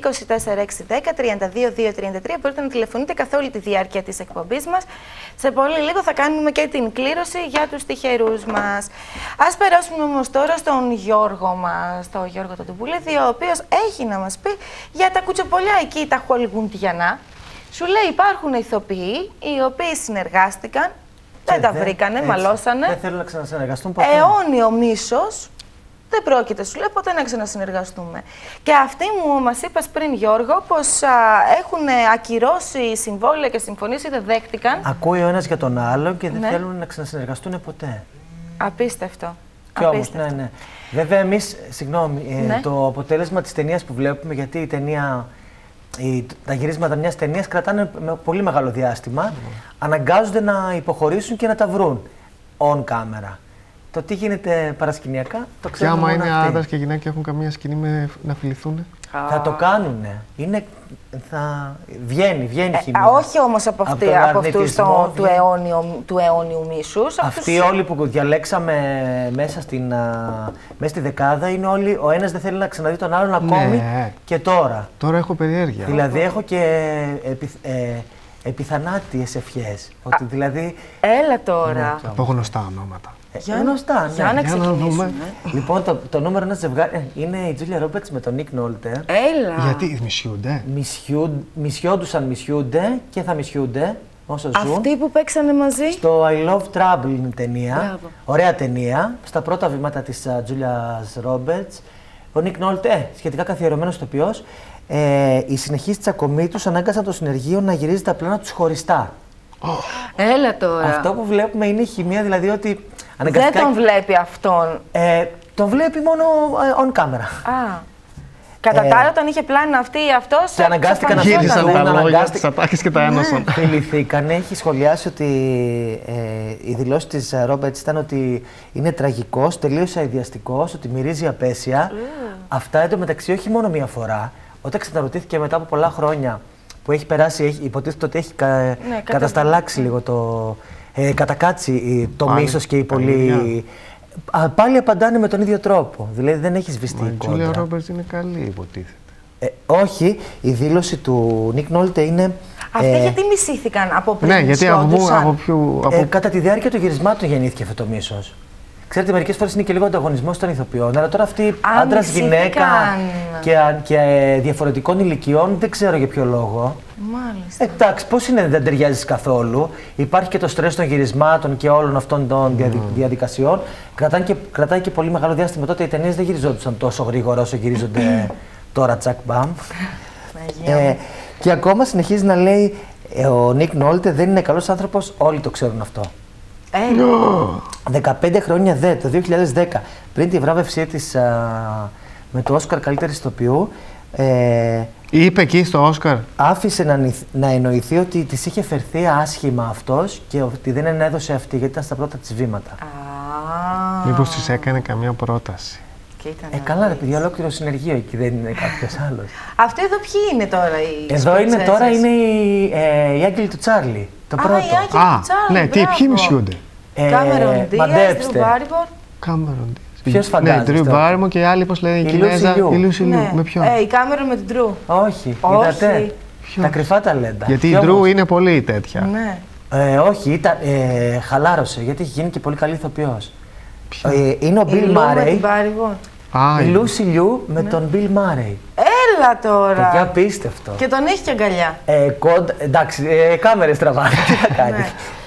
Μπορείτε να τηλεφωνείτε καθ' όλη τη διάρκεια της εκπομπής μας. Σε πολύ λίγο θα κάνουμε και την κλήρωση για τους τυχερούς μας. Ας περάσουμε όμως τώρα στον Γιώργο μας, τον Γιώργο τον Τουμπουλίδη, ο οποίος έχει να μας πει για τα κουτσοπολιά εκεί, τα χολιγουντιανά. Σου λέει υπάρχουν ηθοποιοί οι οποίοι συνεργάστηκαν, δεν τα βρήκανε, μαλώσανε. Δεν θέλουν να ξανασυνεργαστούν ποτέ. Αιώνιο μίσος. Δεν πρόκειται, σου λέει, ποτέ να ξανασυνεργαστούμε. Και αυτοί μας είπες πριν, Γιώργο, πως έχουν ακυρώσει συμβόλαια και συμφωνίες ή δεν δέχτηκαν. Ακούει ο ένας για τον άλλο και δεν θέλουν να ξανασυνεργαστούν ποτέ. Απίστευτο. Και όμως, ναι. Βέβαια, εμείς, συγγνώμη, το αποτέλεσμα της ταινίας που βλέπουμε, γιατί η ταινία. Τα γυρίσματα μιας ταινίας κρατάνε με πολύ μεγάλο διάστημα, αναγκάζονται να υποχωρήσουν και να τα βρουν on camera. Το τι γίνεται παρασκηνιακά το ξέρουμε. Και άμα είναι άντρας και γυναίκα και έχουν καμία σκηνή να φιληθούν. Θα το κάνουνε. Βγαίνει χημεία. Όχι όμως από αυτούς του αιώνιου μίσους. Αυτοί όλοι που διαλέξαμε μέσα στη δεκάδα είναι όλοι, ο ένας δεν θέλει να ξαναδεί τον άλλον ακόμη και τώρα. Τώρα έχω περιέργεια. Δηλαδή έχω και επιθανάτιες ευχές. Ότι δηλαδή... Έλα τώρα. Από γνωστά ονόματα. Γνωστά, για να ξεκινήσουμε. Λοιπόν, το νούμερο ένα ζευγάρι είναι η Τζούλια Ρόμπερτς με τον Νικ Νόλτε. Έλα. Γιατί μισιούνται. Μισιόντουσαν και θα μισιούνται όσο ζουν. Αυτοί που παίξανε μαζί. Στο I Love Trouble είναι η ταινία. Μπράβο. Ωραία ταινία. Στα πρώτα βήματα της Τζούλια Ρόμπερτς. Ο Νικ Νόλτε, σχετικά καθιερωμένος ηθοποιός. Οι συνεχείς τσακωμοί τους ανάγκασαν το συνεργείο να γυρίζει τα πλάνα τους χωριστά. Έλα τώρα. Αυτό που βλέπουμε είναι η χημεία, δηλαδή ότι. Δεν τον βλέπει αυτόν. Τον βλέπει μόνο on camera. Κατά τα άλλα, όταν είχε πλάνο αυτή ή αυτός. Και αναγκάστηκαν να Γύρισαν τα λόγια αναγκάστηκαν. της ατάκης και τα ένωσαν. Φιληθήκαν. Έχει σχολιάσει ότι η δηλώση της Ρόμπερτς ήταν ότι είναι τραγικός, τελείως αειδιαστικός, ότι μυρίζει απέσια. Αυτά εντωμεταξύ όχι μόνο μία φορά. Όταν ξαναρωτήθηκε μετά από πολλά χρόνια που έχει περάσει, υποτίθεται ότι έχει κατασταλάξει λίγο το. Κατακάτσει το μίσος και η πολύ. Πάλι απαντάνε με τον ίδιο τρόπο. Δηλαδή δεν έχει σβηστεί η κόντρα. Η Τζούλια Ρόμπερτς είναι καλή, υποτίθεται. Όχι, η δήλωση του Νικ Νόλτε είναι. Αυτοί γιατί μισήθηκαν από πριν? Ναι, γιατί από Κατά τη διάρκεια των γυρισμάτων γεννήθηκε αυτό το μίσος. Ξέρετε, μερικές φορές είναι και λίγο ανταγωνισμός των ηθοποιών, αλλά τώρα αυτοί άντρας, γυναίκα και διαφορετικών ηλικιών δεν ξέρω για ποιο λόγο. Μάλιστα. Εντάξει, πώς είναι, δεν ταιριάζει καθόλου. Υπάρχει και το στρες των γυρισμάτων και όλων αυτών των διαδικασιών. Κρατάει και πολύ μεγάλο διάστημα. Τότε οι ταινίες δεν γυριζόντουσαν τόσο γρήγορα όσο γυρίζονται τώρα, τσακ μπαμ. Και ακόμα συνεχίζει να λέει ο Νικ Νόλτε δεν είναι καλός άνθρωπος, όλοι το ξέρουν αυτό. 15 χρόνια το 2010, πριν τη βράβευσή της με το Όσκαρ καλύτερης ηθοποιού, είπε εκεί στο Όσκαρ. Άφησε να εννοηθεί ότι της είχε φερθεί άσχημα αυτός και ότι δεν ενέδωσε αυτή γιατί ήταν στα πρώτα της βήματα. Μήπως της έκανε καμία πρόταση? Καλά ρε παιδιά, ολόκληρο συνεργείο εκεί, δεν είναι κάποιος άλλος. Αυτοί εδώ ποιοι είναι τώρα οι Εδώ είναι οι άγγελοι του Τσάρλι, το πρώτο. Οι άγγελοι του Τσάρλι, ναι, ποιοι μισιούνται? Κάμερον Ντίας, Ντρου Μπάριμορ. Κάμερον Ντίας. Ποιος φαντάζεστε? Ναι, Ντρου Μπάριμορ και άλλοι, πώς λένε, η Κινέζα. Η Λούση Λιού. Με ποιον? Η Κάμερον με την Ντρου. Όχι, είδατε. Τα κρυφά ταλέντα. Γιατί η Ντρου είναι πολύ τέτοια. Ναι. Όχι, χαλάρωσε, γιατί έχει γίνει και πολύ καλή ηθοποιός. Είναι ο Μπιλ Μάρεϊ. Η Λούση Λιού με τον Μπιλ Μάρεϊ. Έλα τώρα! Και απίστευτο. Και τον έχει και αγκαλιά. Εντάξει, κάμερες τραβάνε, τι θα κάνει.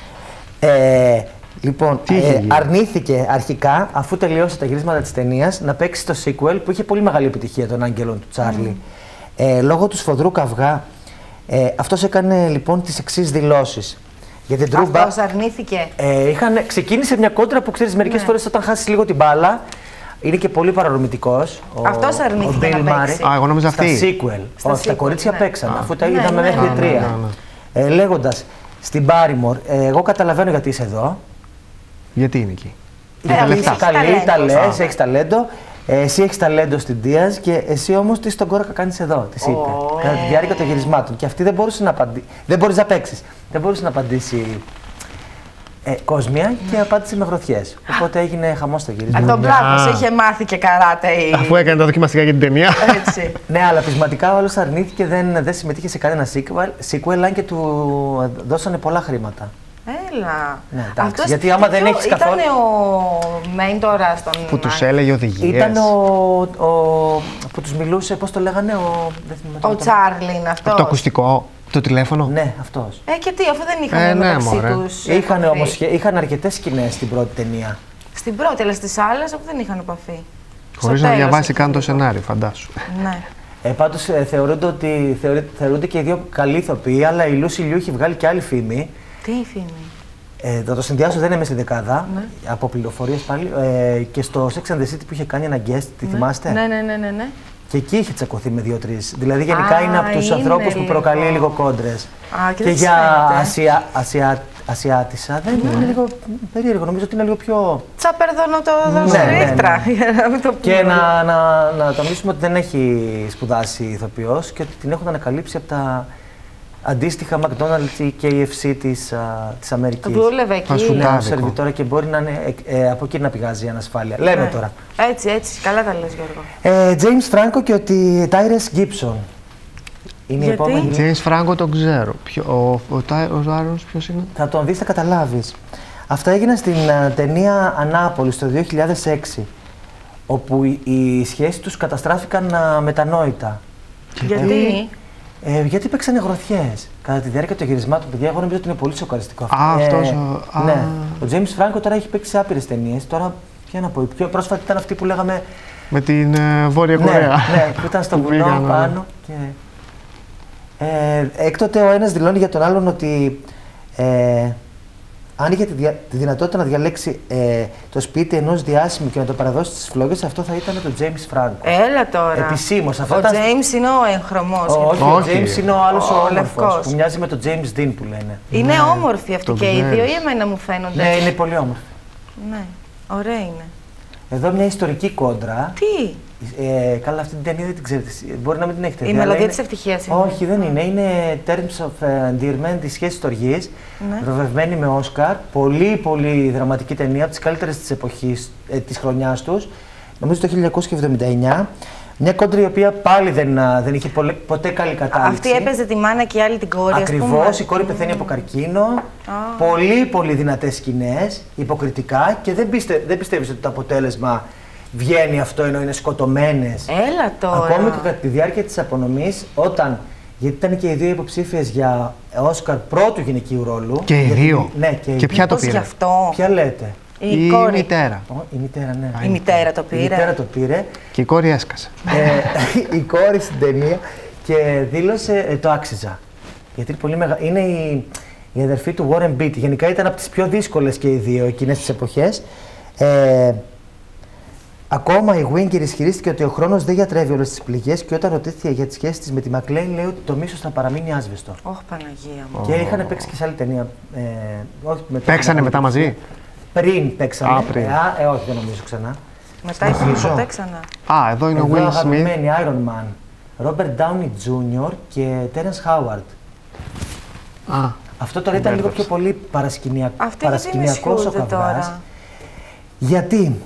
Λοιπόν, αρνήθηκε αρχικά, αφού τελειώσει τα γυρίσματα της ταινίας, να παίξει στο sequel που είχε πολύ μεγάλη επιτυχία των Άγγελων του Τσάρλι. Λόγω του σφοδρού καυγά, αυτός έκανε λοιπόν τις εξής δηλώσεις. Αυτός αρνήθηκε. Ξεκίνησε μια κόντρα που ξέρεις μερικές φορές όταν χάσεις λίγο την μπάλα. Είναι και πολύ παρορμητικός. Αυτός αρνήθηκε να παίξει. Εγώ νόμιζα αυτή. Στα sequel. Όχι, τα κορίτσια παίξαν, αφού τα είδαμε μέχρι τρία. Λέγοντας στην Μπάριμορ, εγώ καταλαβαίνω γιατί είσαι εδώ. Γιατί είναι εκεί? Είσαι καλή, τα λες, έχεις ταλέντο. Εσύ έχεις ταλέντο στην Ντίας και εσύ όμως τι στον κόρακα κάνεις εδώ, της είπε. Κατά τη διάρκεια των γυρισμάτων. Και αυτή δεν μπορούσε να απαντήσει. Δεν μπορείς να παίξεις. Δεν μπορούσε να απαντήσει κόσμια και απάντησε με γροθιές. Οπότε έγινε χαμός στο γύρισμα. Τον Μπλάκος είχε μάθει και καράτε. Αφού έκανε τα δοκιμαστικά για την ταινία. Έτσι. Ναι, αλλά πεισματικά όλος αρνήθηκε, δεν συμμετείχε σε κανένα sequel, αν και του δώσανε πολλά χρήματα. Έλα. Ναι, γιατί άμα δεν έχεις καθόλου. Ήταν ο μέντορα στον. Που τους έλεγε οδηγίες. Ήταν που τους μιλούσε, πώς το λέγανε, ο Τσάρλι είναι αυτός. Το ακουστικό, το τηλέφωνο. Ναι, αυτός. Και τι, αφού δεν είχαν μεταξύ τους. Είχαν αρκετές σκηνές στην πρώτη ταινία. Στην πρώτη, αλλά στις άλλες όπου δεν είχαν επαφή. Χωρίς να διαβάσει καν το σενάριο, φαντάσου. Ναι. Πάντως θεωρούνται και οι δύο καλοί ηθοποιοί, αλλά η Λούση Λιού έχει βγάλει και άλλη φήμη. Τι φήμη? Θα το συνδυάσω, δεν είμαι στη δεκάδα, από πληροφορίες πάλι. Και στο Sex and the City που είχε κάνει ένα guest, τη θυμάστε? Ναι. Και εκεί είχε τσακωθεί με 2-3. Δηλαδή γενικά είναι από τους ανθρώπους που προκαλεί λίγο κόντρες. Και για Ασιάτισσα δεν είναι λίγο περίεργο. Νομίζω ότι είναι λίγο πιο. Τσαπερδονοτοδοσρίχτρα. Και να τονίσουμε ότι δεν έχει σπουδάσει ηθοποιός και ότι την έχουν ανακαλύψει από τα αντίστοιχα McDonald's και KFC της Αμερικής. Δούλευε εκεί. Ναι, σερβιτόρα και μπορεί να είναι από εκεί να πηγάζει η ανασφάλεια. Λέμε τώρα. Έτσι. Καλά τα λες, Γιώργο. James Franco και ότι Tyrese Gibson. Είναι η επόμενη. James Franco τον ξέρω. Ο Tyrese ποιος είναι? Θα τον δεις, θα καταλάβεις. Αυτά έγιναν στην ταινία Ανάπολης το 2006, όπου οι σχέσεις τους καταστράφηκαν μετανόητα. Γιατί? Γιατί παίξανε γροθιές κατά τη διάρκεια των γυρισμάτων. Παιδιά, εγώ νομίζω ότι είναι πολύ σοκαριστικό αυτό. Αυτός. Ναι. Ο James Franco τώρα έχει παίξει σε άπειρες ταινίες. Τώρα, ποια να πω, η πιο πρόσφατη ήταν αυτή που λέγαμε. Με την Βόρεια Κορέα. Ναι, που ήταν στο βουνό πάνω. Και... έκτοτε ο ένας δηλώνει για τον άλλον ότι αν είχε τη δυνατότητα να διαλέξει το σπίτι ενός διάσημου και να το παραδώσει στις φλόγες, αυτό θα ήταν το James Franco. Έλα τώρα. Επισήμως. Ο James είναι ο εγχρωμός. Όχι, ο James είναι ο άλλος ο όμορφος, λευκός. που μοιάζει με τον James Dean που λένε. Είναι όμορφοι αυτοί και οι δύο, ή εμένα μου φαίνονται? Ναι, είναι πολύ όμορφοι. Ναι, ωραία είναι. Εδώ μια ιστορική κόντρα. Τι? Καλά, αυτή την ταινία δεν την ξέρετε. Μπορεί να μην την έχετε δει. Η μελωδία της ευτυχίας είναι. Όχι, δεν είναι. Είναι Terms of Endearment, τη σχέση στοργής. Ναι. Βραβευμένη με Όσκαρ. Πολύ, πολύ δραματική ταινία, από τις καλύτερες της εποχής, της χρονιάς τους. Νομίζω το 1979. Μια κόντρα η οποία πάλι δεν είχε ποτέ καλή κατάληξη. Αυτή έπαιζε τη μάνα και η άλλη την κόρη. Ακριβώς, η κόρη πεθαίνει από καρκίνο. Πολύ, πολύ δυνατές σκηνές, υποκριτικά, και δεν πιστεύεις ότι το αποτέλεσμα βγαίνει αυτό ενώ είναι σκοτωμένες. Έλα τώρα. Ακόμη και κατά τη διάρκεια της απονομής, γιατί ήταν και οι δύο υποψήφιες για Όσκαρ πρώτου γυναικείου ρόλου. Και οι δύο. Ναι, και ποια το Πώς πήρε? γι' αυτό. Ποια λέτε? Η κόρη. μητέρα. Η μητέρα, ναι. Η μητέρα το πήρε. Η μητέρα το πήρε. Και η κόρη έσκασε. Η κόρη στην ταινία, και δήλωσε το άξιζα. Γιατί είναι η αδερφή του Warren Beatty. Γενικά ήταν από τις πιο δύσκολες και οι δύο εκείνες τις εποχές. Ακόμα η Winger ισχυρίστηκε ότι ο χρόνος δεν γιατρεύει όλες τις πληγές, και όταν ρωτήθηκε για τις σχέσεις της με τη Μακλέιν, λέει ότι το μίσος θα παραμείνει άσβεστο. Ωχ, Παναγία μου. Και είχαν παίξει και σε άλλη ταινία. Παίξανε μετά μαζί? Πριν παίξανε. Όχι, δεν νομίζω ξανά. Μετά είχε ποτέ ξανά. Εδώ είναι ο Will Smith. Αγαπημένοι Iron Man. Robert Downey Jr. και Terence Howard. Αυτό τώρα ήταν λίγο πιο πολύ παρασκηνιακός ο καυγάς. Γιατί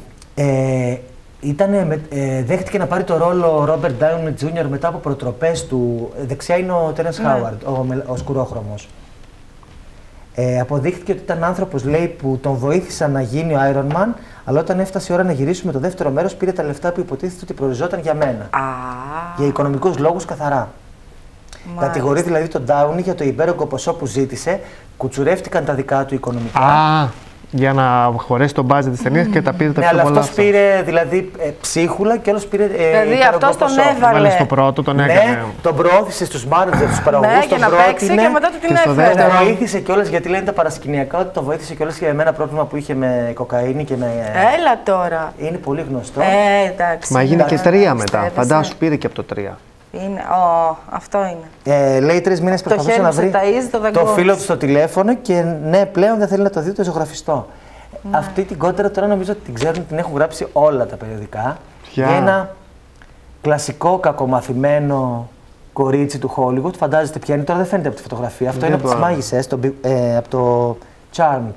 δέχτηκε να πάρει το ρόλο ο Robert Downey Jr. μετά από προτροπές του. Δεξιά είναι ο Terence Howard, ο σκουρόχρωμος. Αποδείχθηκε ότι ήταν άνθρωπος, λέει, που τον βοήθησαν να γίνει ο Iron Man, αλλά όταν έφτασε η ώρα να γυρίσουμε το δεύτερο μέρος, πήρε τα λεφτά που υποτίθεται ότι προοριζόταν για μένα. Για οικονομικούς λόγους καθαρά. Κατηγορεί δηλαδή τον Downey για το υπέρογκο ποσό που ζήτησε, κουτσουρεύτηκαν τα δικά του οικονομικά. Για να χωρέσει τον μπάζετ της ταινίας και τα πήρε τα πιο πολλά. Αλλά αυτός πήρε δηλαδή ψίχουλα και όλος πήρε. Δηλαδή αυτός τον έβαλε. Στο πρώτο τον έκανε. Ναι, τον προώθησε στους μάνατζερ, στους παραγωγούς. Ναι, για να παίξει και μετά του την έφερε. Τον βοήθησε κιόλας, γιατί λένε τα παρασκηνιακά ότι τον βοήθησε κιόλας για ένα πρόβλημα που είχε με κοκαίνη και με. Έλα τώρα. Είναι πολύ γνωστό. Εντάξει. Μα γίνει και 3 μετά. Φαντάσου, πήρε και από το 3. Αυτό είναι. Λέει 3 μήνες προσπαθούσε να βρει το φίλο του στο τηλέφωνο και ναι, πλέον δεν θέλει να το δει το ζωγραφιστό. Αυτή την κόντρα τώρα νομίζω ότι την ξέρουν, την έχουν γράψει όλα τα περιοδικά. Για ένα κλασικό κακομαθημένο κορίτσι του Hollywood. Φαντάζεστε ποια είναι, τώρα δεν φαίνεται από τη φωτογραφία. Αυτό είναι από τις μάγισσες, από το Charmed.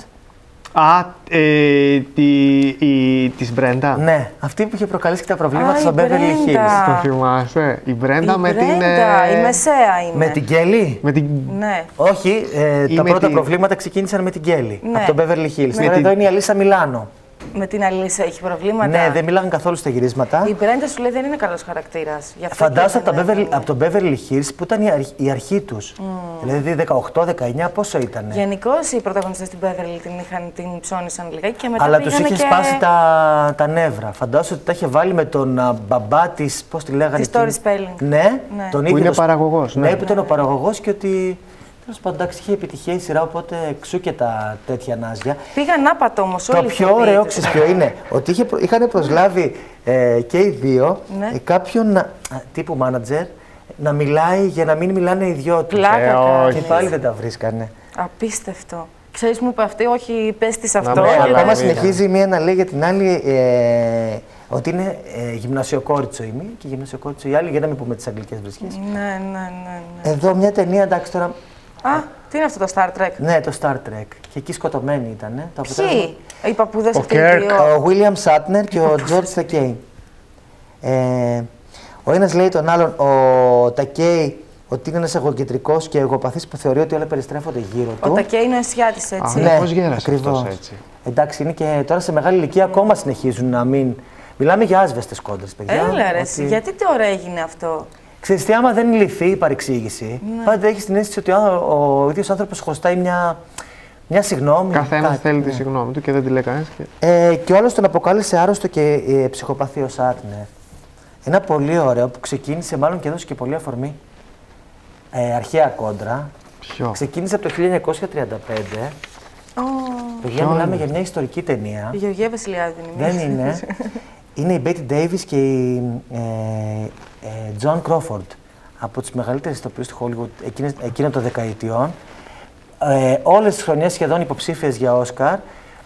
Της Μπρέντα. Ναι, αυτή που είχε προκαλέσει και τα προβλήματα στο Beverly Hills. Το θυμάσαι? Η Μπρέντα με την. Η μεσαία είναι. Με την Kelly. Ναι. Όχι, τα πρώτα προβλήματα ξεκίνησαν με την Kelly. Από το Beverly Hills. Τώρα εδώ είναι η Αλίσα Μιλάνο. Με την Αλίσσα έχει προβλήματα. Ναι, δεν μιλάγαν καθόλου στα γυρίσματα. Η Μπρέντα σου λέει δεν είναι καλός χαρακτήρας. Φαντάζομαι από το Beverly Hills που ήταν η αρχή τους. Δηλαδή 18-19, πόσο ήταν. Γενικώς οι πρωταγωνιστές στην Beverly την ψώνησαν λιγάκι και μετά. Αλλά τους είχε σπάσει τα νεύρα. Φαντάζομαι ότι τα είχε βάλει με τον μπαμπά της, πώς τη λέγανε. Τη Tori Spelling. Ναι, τον ίδιο. Που είναι παραγωγός. Ναι, που ήταν ο παραγωγός και ότι. Τέλος πάντων, εντάξει, είχε επιτυχία η σειρά, οπότε εξού και τα τέτοια νάζια. Πήγαν άπατο όμως όλοι. Το πιο ωραίο, ξέρεις ποιο είναι, ότι είχαν προσλάβει και οι δύο κάποιον τύπου μάνατζερ να μιλάει για να μην μιλάνε οι δυο τους. Και πάλι δεν τα βρίσκανε. Απίστευτο. Ξέρεις, μου είπε αυτή, όχι, πες της αυτό. Ακόμα συνεχίζει η μία να λέει για την άλλη ότι είναι γυμνασιοκόριτσο η μία και γυμνασιοκόριτσο η άλλη, για να μην πούμε τις αγγλικές βρισχές. Ναι. Εδώ μια ταινία, εντάξει τώρα. Τι είναι αυτό το Star Trek? Ναι, το Star Trek. Και εκεί σκοτωμένοι ήταν. Ποιοι? Οι παππούδες αυτοί. Ο William Shatner και ο George Takei. Ο ένας λέει τον άλλον, ο Takei, ότι είναι ένας εγωκεντρικός και εγωπαθής που θεωρεί ότι όλα περιστρέφονται γύρω του. Ο Takei είναι ο Ασιάτης, έτσι. Ναι, πώς γέρασε αυτός έτσι? Εντάξει, είναι και τώρα σε μεγάλη ηλικία ακόμα συνεχίζουν να μην. Μιλάμε για άσβεστες κόντρες, παιδιά. Έλα ρε, γιατί τώρα έγινε αυτό? Ξέρεις τι, άμα δεν λυθεί η παρεξήγηση, πάντα έχεις την αίσθηση ότι ο ίδιος άνθρωπος χρωστάει μια συγγνώμη. Καθένας θέλει τη συγγνώμη του και δεν τη λέει κανένας. Και όλος τον αποκάλεσε άρρωστο και ψυχοπαθή ο Σάτνερ. Ένα πολύ ωραίο που ξεκίνησε, μάλλον και έδωσε και πολύ αφορμή. Αρχαία κόντρα. Ποιο? Ξεκίνησε από το 1935. Παιδιά, μιλάμε για μια ιστορική ταινία. Η Γεωργία Βασιλιάδη είναι. Δεν είναι. Είναι η Betty Davis και η Joan Crawford. Από τις μεγαλύτερες ηθοποιούς του Hollywood εκείνων των δεκαετιών. Όλες τις χρονιές σχεδόν υποψήφιες για Όσκαρ.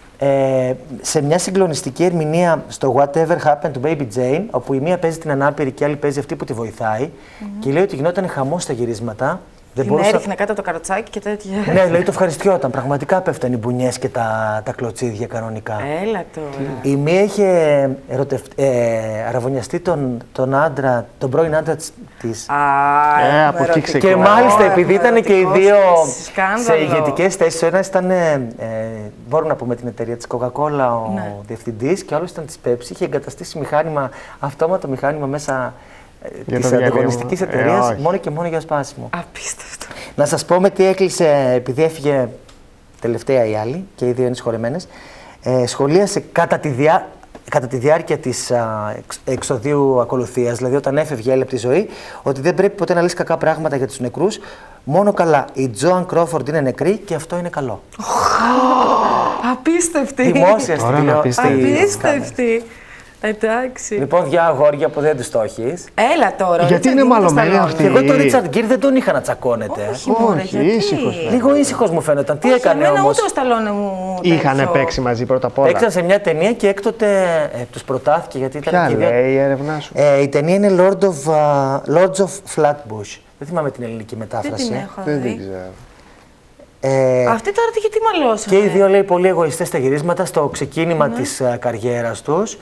Σε μια συγκλονιστική ερμηνεία στο Whatever Happened to Baby Jane, όπου η μία παίζει την ανάπηρη και η άλλη παίζει αυτή που τη βοηθάει. Και λέει ότι γινόταν χαμός στα γυρίσματα. Την έριχνε κάτω από το καροτσάκι και τέτοια. Ναι, δηλαδή το ευχαριστιόταν. Πραγματικά πέφτανε οι μπουνιές και τα κλωτσίδια κανονικά. Έλα τώρα. Η μία είχε αραβωνιαστεί τον άντρα, τον πρώην άντρα της. Από εκεί Και ξεκινάει. μάλιστα επειδή ήταν και οι δύο σε σκάνδαλο. ηγετικές θέσεις, ο ένας ήταν, μπορούμε να πούμε την εταιρεία της Coca-Cola, ο διευθυντής, και ο άλλος ήταν της Pepsi, είχε εγκαταστήσει μηχάνημα, αυτόματο μηχάνημα μέσα Για της το ανταγωνιστικής διαλύμα. εταιρείας, Όχι. μόνο και μόνο για σπάσιμο. Απίστευτο. Να σας πω με τι έκλεισε, επειδή έφυγε τελευταία η άλλη και οι δύο είναι συγχωρεμένες. Σχολίασε κατά τη διάρκεια της εξοδίου ακολουθίας, δηλαδή όταν έφευγε έλεπτη ζωή, ότι δεν πρέπει ποτέ να λες κακά πράγματα για τους νεκρούς, μόνο καλά. Η Joan Crawford είναι νεκρή και αυτό είναι καλό. Απίστευτη. Δημόσια στην Ωραία, τηλεόραση. Απίστευτη. Εντάξει. Λοιπόν, για αγόρια που δεν τους το έχεις. Έλα τώρα. Γιατί Richard είναι Gere μαλωμένη στο αυτή. Και εγώ τον Richard Gere δεν τον είχα να τσακώνεται. Όχι, μωρέ, Όχι, γιατί. ήσυχος φαίνεται. Λίγο ήσυχος μου φαίνονταν. Τι Όχι, έκανε εμένα όμως. ούτε ο Σταλόνε μου. Είχανε τέτοιο. παίξει μαζί πρώτα απ' όλα. Παίξαν σε μια ταινία και έκτοτε τους προτάθηκε γιατί ήταν Ποια και οι δύο. λέει η έρευνά σου. Η ταινία είναι Lords of Flatbush. Δεν θυμάμαι την ελληνική Δεν μετάφραση. την έχω Δεν την δει. ξέρω. Αυτή τώρα γιατί μαλώσανε. Και οι δύο λέει πολύ εγωιστές στα γυρίσματα στο ξεκίνημα της καριέρας τους.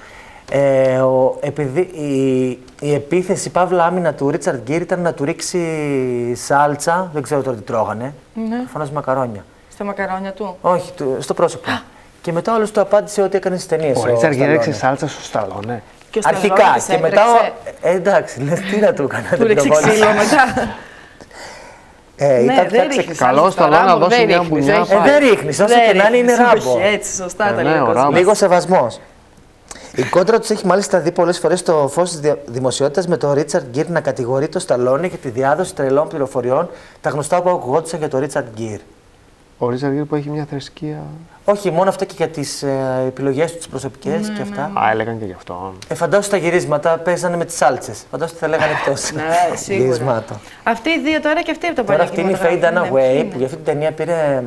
Επειδή η επίθεση παύλα άμυνα του Ρίτσαρντ Γκίρ ήταν να του ρίξει σάλτσα, δεν ξέρω τώρα τι τρώγανε, προφανώς μακαρόνια. Στα μακαρόνια του. Όχι, στο πρόσωπο. Και μετά όλος του απάντησε ότι έκανε στις ταινίες. Ο Ρίτσαρντ Γκίρ έριξε Σταλόνε. σάλτσα στο Σταλόνε. Και ο Σταλόνε Αρχικά της και μετά. έτρεξε. Εντάξει, λες τι να του έκανα. Του ρίξε ξύλο μετά. Ήταν δεν φτιάξει. ρίχνεις Καλό άλλο Σταλόνε στο να Ράμπο, δώσει δεν μια ρίχνεις, μπουνιά. όχι. Δεν ρίχνεις, όσο Δεν και να είναι είναι ρίχνεις, Ράμπο. όχι, έτσι, σωστά τα Ναι, λέει ο ο κόσμος. Ράμπο. Λίγο σεβασμός. Η κόντρα τους έχει μάλιστα δει πολλές φορές στο φως της δημοσιότητας με τον Ρίτσαρντ Γκίρ να κατηγορεί το Σταλόνε για τη διάδοση τρελών πληροφοριών, τα γνωστά που ακουγόντουσαν για τον Ρίτσαρντ Γκίρ. Ο Ρίτσαρντ Γκίρ που έχει μια θρησκεία. Όχι, μόνο αυτό και για τις επιλογές του τις προσωπικές και αυτά. Α, έλεγαν και γι' αυτό. Φαντάσου τα γυρίσματα παίζανε με τις σάλτσες. Φαντάσου τι θα λέγανε εκτός Ναι, σίγουρα. γυρισμάτων. Αυτοί οι δύο τώρα και αυτοί από το Τώρα παλιό αυτή είναι η Faye Dunaway που για αυτή την ταινία πήρε.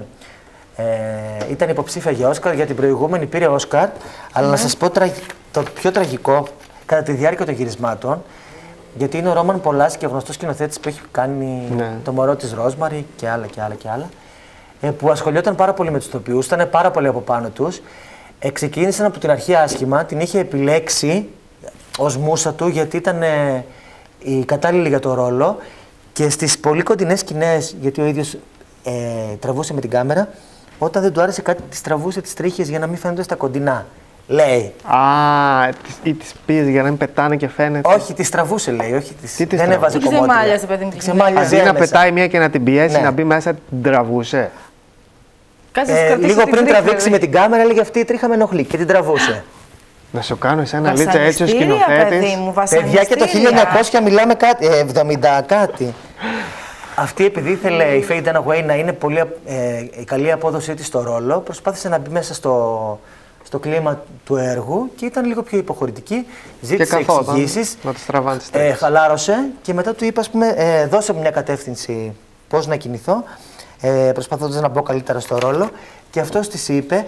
Ήταν υποψήφια για Όσκαρ, για την προηγούμενη πήρε Όσκαρ. Αλλά να σας πω το πιο τραγικό κατά τη διάρκεια των γυρισμάτων, γιατί είναι ο Ρόμαν Πολάνσκι, ο γνωστός σκηνοθέτης που έχει κάνει το μωρό της Ρόσμαρι και άλλα και άλλα και άλλα, που ασχολιόταν πάρα πολύ με τους ηθοποιούς, ήταν πάρα πολύ από πάνω τους. Ξεκίνησαν από την αρχή άσχημα, την είχε επιλέξει ως μούσα του γιατί ήταν η κατάλληλη για το ρόλο και στις πολύ κοντινές σκηνές, γιατί ο ίδιος τραβούσε με την κάμερα, όταν δεν του άρεσε κάτι τις τραβούσε τις τρίχες για να μην φαίνονται στα κοντινά. Λέει. Α, ή τις πίεζε για να μην πετάνε και φαίνεται. Όχι, τις τραβούσε λέει. Όχι, Τι τις δεν τραβούσε? έβαζε Τις κομμάτια. εμάλιαζε, παιδί μου, Τις τις εμάλιαζε Αντί να έμεσα. πετάει μία και να την πιέσει, Ναι. να μπει μέσα, την τραβούσε. Κάτσε να κρατήσεις Λίγο την πριν τρίχα, τραβήξει με την κάμερα, έλεγε αυτή η τρίχα με ενοχλεί και την τραβούσε. Να σου κάνω εσένα λίτσα έτσι ο Βασανιστήρια, παιδί σκηνοθέτης. μου, Παιδιά, και το βασανιστήρια. 1900 μιλάμε κάτι, 70 κάτι. Αυτή επειδή ήθελε η Faye Dunaway να είναι πολύ η καλή απόδοσή της στο ρόλο, προσπάθησε να μπει μέσα στο κλίμα του έργου και ήταν λίγο πιο υποχωρητική. Ζήτησε καθόταν εξηγήσεις, να τις τραβάνε τις τρίχες. χαλάρωσε και μετά του είπα, ας πούμε, δώσε μου μια κατεύθυνση πώς να κινηθώ, προσπαθώντας να μπω καλύτερα στο ρόλο. Και αυτός της είπε,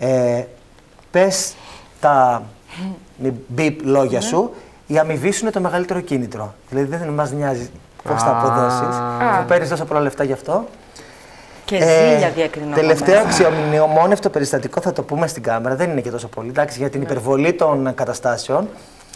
πες τα μπιπ λόγια σου, η αμοιβή σου είναι το μεγαλύτερο κίνητρο. Δηλαδή δεν μας νοιάζει πώς θα αποδώσεις, θα παίρνεις τόσο πολλά λεφτά γι' αυτό. Και ζήλια διακρινόμενα. Τελευταίο αξιομνημόνευτο περιστατικό, θα το πούμε στην κάμερα, δεν είναι και τόσο πολύ, εντάξει, για την υπερβολή των καταστάσεων.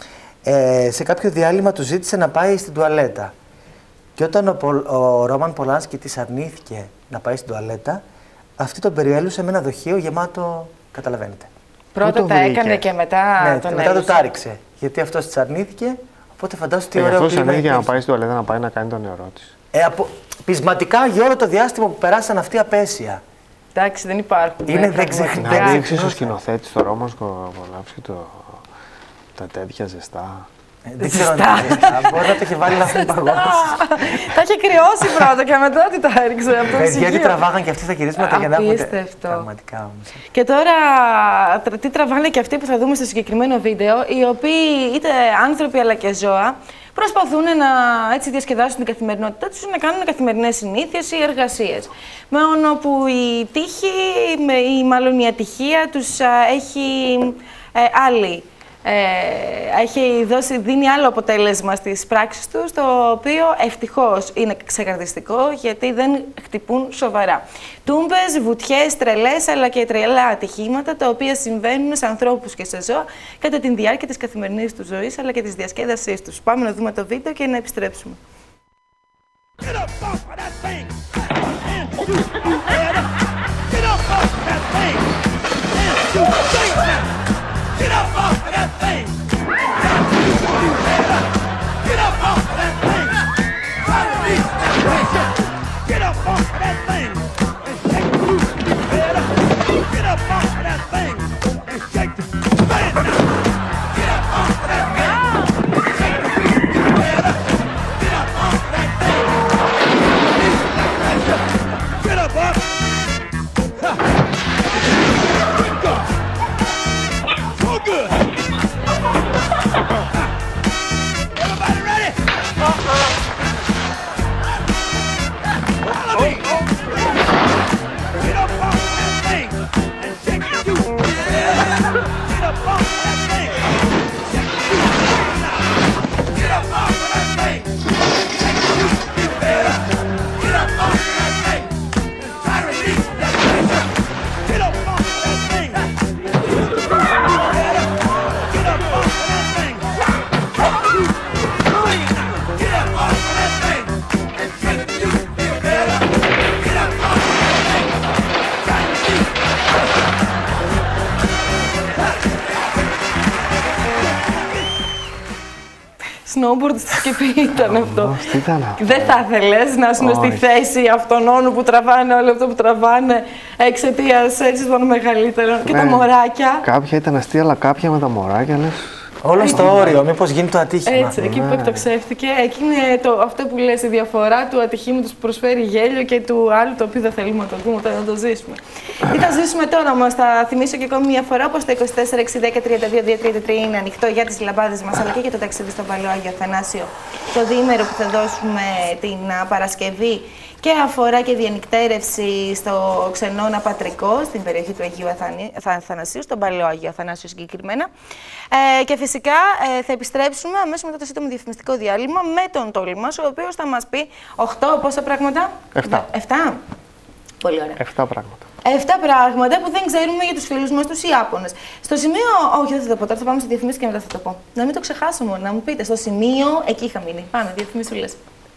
Σε κάποιο διάλειμμα του ζήτησε να πάει στην τουαλέτα. Και όταν ο Ρόμαν Πολάνσκι της αρνήθηκε να πάει στην τουαλέτα, αυτή τον περιέλουσε με ένα δοχείο γεμάτο, καταλαβαίνετε. Πρώτα Πού το τα βρήκε? έκανε και μετά τον μετά το έλυσε. τάριξε. Γιατί αυτός της αρνήθηκε, οπότε φαντάσου τι Γι' ωραίο αυτό κλίμα ανέβηκε να υπήρχε. πάει στην τουαλέτα να πάει να κάνει το νερό της. Πεισματικά για όλο το διάστημα που περάσαν αυτοί απέσια. Εντάξει, δεν υπάρχουν. Είναι, δεν πραγματικά. ξεχνάει. Να Ναι. δείξεις ο σκηνοθέτης στο Ρώμας απολαύσει τα τέτοια ζεστά. Δεν ξέρω αν μπορεί να το είχε βάλει να μην παγώσει. Τα είχε κρυώσει πρώτα και μετά τι τα έριξε αυτό. Γιατί τραβάγαν και αυτοί στα γυρίσματα για να έχουν. Απίστευτο. Πραγματικά όμως. Και τώρα τι τραβάνε και αυτοί που θα δούμε στο συγκεκριμένο βίντεο, οι οποίοι είτε άνθρωποι αλλά και ζώα, προσπαθούν να έτσι διασκεδάσουν την καθημερινότητά τους, να κάνουν καθημερινές συνήθειες ή εργασίες. Μόνο που η τύχη, ή μάλλον η ατυχία τους έχει άλλη. Δίνει άλλο αποτέλεσμα στις πράξεις τους, το οποίο ευτυχώς είναι ξεκαρδιστικό, γιατί δεν χτυπούν σοβαρά. Τούμπες, βουτιές, τρελές, αλλά και τρελά ατυχήματα, τα οποία συμβαίνουν σε ανθρώπους και σε ζώα κατά τη διάρκεια της καθημερινής τους ζωής, αλλά και της διασκέδασής τους. Πάμε να δούμε το βίντεο και να επιστρέψουμε. Get up off of that thing! Get up off of that thing! Try to release that pressure! Get up off of that thing! And shake the roof! Get up off of that thing! And shake the stand now! Get up off of that thing! And shake the roof! Get up off of that thing! Release that pressure! Get up off! Good God! So good! Everybody ready? Follow me! Get up off that thing and shake the juice! Get up off that thing and shake the juice! Get up off that thing and shake the juice! Get up off that thing and try to release that pressure! Get up off that thing! Get up off that thing! Get up off that thing and shake the juice! Get up off that thing! Try to release Snowboard στη σκεπή ήταν αυτό. Τι ήταν αυτό? Δεν θα ήθελες να ήσουν στη θέση αυτών όλων που τραβάνε όλο αυτό που τραβάνε εξαιτίας των μεγαλύτερων και τα μωράκια. Κάποια ήταν αστεία, αλλά κάποια με τα μωράκια λες. Όλο στο όριο, μήπως γίνει το ατύχημα. Έτσι, εκεί που εκτοξεύτηκε, εκεί είναι αυτό που λες, η διαφορά του ατυχήματος που προσφέρει γέλιο και του άλλου το οποίο δεν θέλουμε να το δούμε, όταν να το ζήσουμε. Τι θα ζήσουμε τώρα όμως, θα θυμίσω και ακόμη μια φορά πως το 24 610 32 233 είναι ανοιχτό για τις λαμπάδες μας, αλλά και για το ταξίδι στο Παλαιό Άγιο Αθανάσιο, το διήμερο που θα δώσουμε την Παρασκευή, και αφορά και διανυκτέρευση στο Ξενώνα Πατρικό, στην περιοχή του Αγίου Αθανασίου, στον Παλαιό Άγιο Αθανάσιο συγκεκριμένα. Και φυσικά θα επιστρέψουμε αμέσως μετά το σύντομο διαφημιστικό διάλειμμα με τον Τόλι μας, ο οποίος θα μας πει 8 πόσα πράγματα. 7. 7. Πολύ ωραία. 7 πράγματα. 7 πράγματα που δεν ξέρουμε για τους φίλους μας τους Ιάπωνες. Στο σημείο. Όχι, δεν θα το πω τώρα, θα πάμε στο διαφημίσεις και μετά θα το πω. Να μην το ξεχάσω μόνο, να μου πείτε. Στο σημείο, εκεί είχα μείνει. Πάμε, διαφημίσουλες.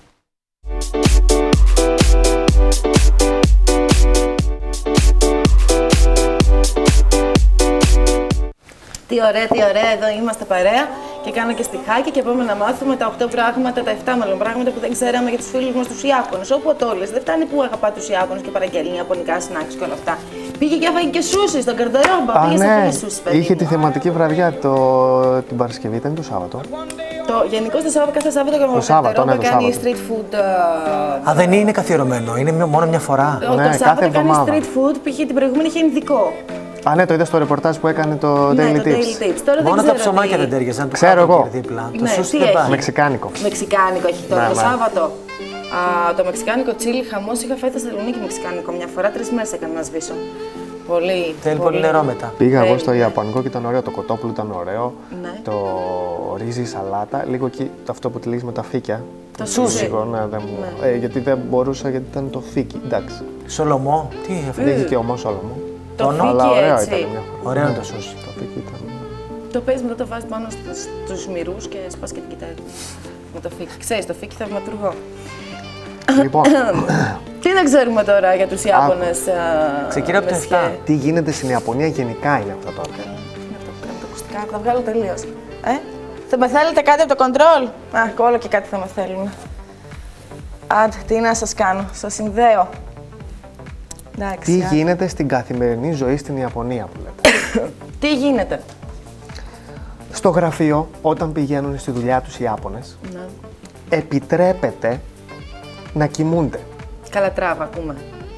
Τι ωραία, εδώ είμαστε παρέα και κάνω και στιχάκι και πάμε να μάθουμε τα 8 πράγματα, τα 7 μάλλον πράγματα που δεν ξέραμε για τους φίλους μας τους Ιάπωνες. Όπου το όλες, δεν φτάνει που αγαπά τους Ιάπωνες και παραγγέλνει ιαπωνικά σνάκς και όλα αυτά. Πήγε και έφαγε και σούσι στον καρνταρόμπα. Πήγε να φύγει σούσι, παιδί. Είχε τη θεματική βραδιά την Παρασκευή, ήταν το Σάββατο. Γενικώς κάθε Σάββατο και ο καρνταρόμπα κάνει street food. Α, δεν είναι καθιερωμένο, είναι μόνο μια φορά. Το Σάββατο κάνει street food, την προηγούμενη είχε ειδικό. Α, ναι, το είδα στο ρεπορτάζ που έκανε το Daily Tips. Τώρα μόνο τα ψωμάκια δεν τέριαζαν. Ξέρω εγώ. Το σούσι δεν πάει. Μεξικάνικο. Μεξικάνικο έχει τώρα το Σάββατο. Το μεξικάνικο τσίλι χαμός είχα φάει στη Θεσσαλονίκη μεξικάνικο μια φορά, 3 μέρες έκανα να σβήσω. Θέλει πολύ νερό μετά. Πήγα εγώ στο Ιαπωνικό και ήταν ωραίο. Το κοτόπουλο ήταν ωραίο. Ναι. Το ρύζι, η σαλάτα. Λίγο εκεί αυτό που τη λέγεις με τα φύκια. Το σούσι. Ναι, γιατί δεν μπορούσα, γιατί ήταν το φίκι. Εντάξει. Σολομό. Τι αυτό. Δεν είχε και ομό σολομό. Το φίκι, αλλά ωραίο έτσι. ήταν μια φορά. Ωραίο είναι το σούσι. Το φίκι ήταν. Το παίρνεις μετά, το βάζεις πάνω στους μυρούς και σπάς και την κοιτάει. Με το φίκι. Ξέρεις, το φίκι θαυματουργό. Λοιπόν, τι να ξέρουμε τώρα για τους Ιάπωνες. Ξεκινά από το 7. Τι γίνεται στην Ιαπωνία γενικά είναι αυτό τώρα. Να το ακουστικά, θα τα βγάλω τελείως. Θα με θέλετε κάτι από το κοντρόλ. Όλο και κάτι θα με θέλουν. Άντε, τι να σας κάνω, σας συνδέω. Τι γίνεται στην καθημερινή ζωή στην Ιαπωνία που λέτε. Τι γίνεται. στο γραφείο, όταν πηγαίνουν στη δουλειά τους οι Ιάπωνες, Ναι. επιτρέπεται να κοιμούνται. Καλατράβα, ακούμε.